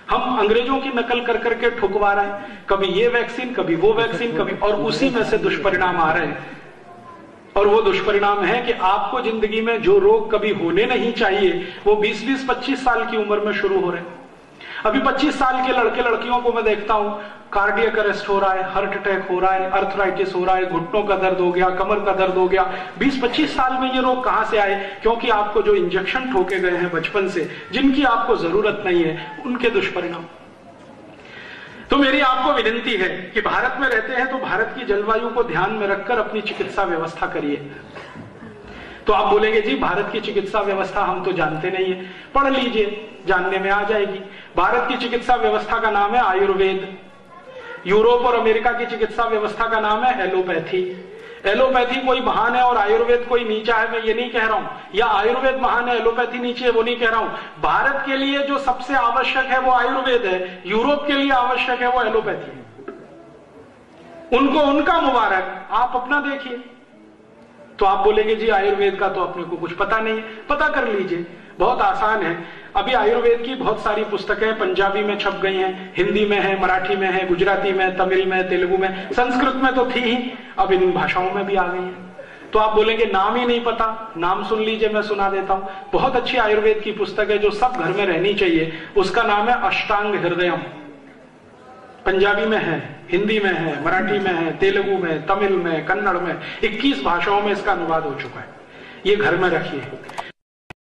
हम अंग्रेजों की नकल कर करके ठुकवा रहे हैं, कभी ये वैक्सीन, कभी वो वैक्सीन, कभी, और उसी में से दुष्परिणाम आ रहे हैं। और वो दुष्परिणाम है कि आपको जिंदगी में जो रोग कभी होने नहीं चाहिए वो 20-20, 25 साल की उम्र में शुरू हो रहे हैं। अभी 25 साल के लड़के लड़कियों को मैं देखता हूं, कार्डियक अरेस्ट हो रहा है, हार्ट अटैक हो रहा है, अर्थराइटिस हो रहा है, घुटनों का दर्द हो गया, कमर का दर्द हो गया। 20-25 साल में ये रोग कहां से आए? क्योंकि आपको जो इंजेक्शन ठोके गए हैं बचपन से, जिनकी आपको जरूरत नहीं है, उनके दुष्परिणाम। तो मेरी आपको विनती है कि भारत में रहते हैं तो भारत की जलवायु को ध्यान में रखकर अपनी चिकित्सा व्यवस्था करिए। तो आप बोलेंगे जी भारत की चिकित्सा व्यवस्था हम तो जानते नहीं है, पढ़ लीजिए, जानने में आ जाएगी। भारत की चिकित्सा व्यवस्था का नाम है आयुर्वेद। यूरोप और अमेरिका की चिकित्सा व्यवस्था का नाम है एलोपैथी। एलोपैथी कोई महान है और आयुर्वेद कोई नीचा है, मैं ये नहीं कह रहा हूं, या आयुर्वेद महान है एलोपैथी नीचे है, वो नहीं कह रहा हूं। भारत के लिए जो सबसे आवश्यक है वो आयुर्वेद है, यूरोप के लिए आवश्यक है वो एलोपैथी है। उनको उनका मुबारक, आप अपना देखिए। तो आप बोलेंगे जी आयुर्वेद का तो अपने को कुछ पता नहीं है। पता कर लीजिए, बहुत आसान है। अभी आयुर्वेद की बहुत सारी पुस्तकें पंजाबी में छप गई हैं, हिंदी में है, मराठी में है, गुजराती में, तमिल में, तेलुगु में, संस्कृत में तो थी ही, अब इन भाषाओं में भी आ गई है। तो आप बोलेंगे नाम ही नहीं पता, नाम सुन लीजिए, मैं सुना देता हूं। बहुत अच्छी आयुर्वेद की पुस्तक है जो सब घर में रहनी चाहिए, उसका नाम है अष्टांग हृदयम। पंजाबी में है, हिंदी में है, मराठी में है, तेलुगु में, तमिल में, कन्नड़ में, 21 भाषाओं में इसका अनुवाद हो चुका है। ये घर में रखिए।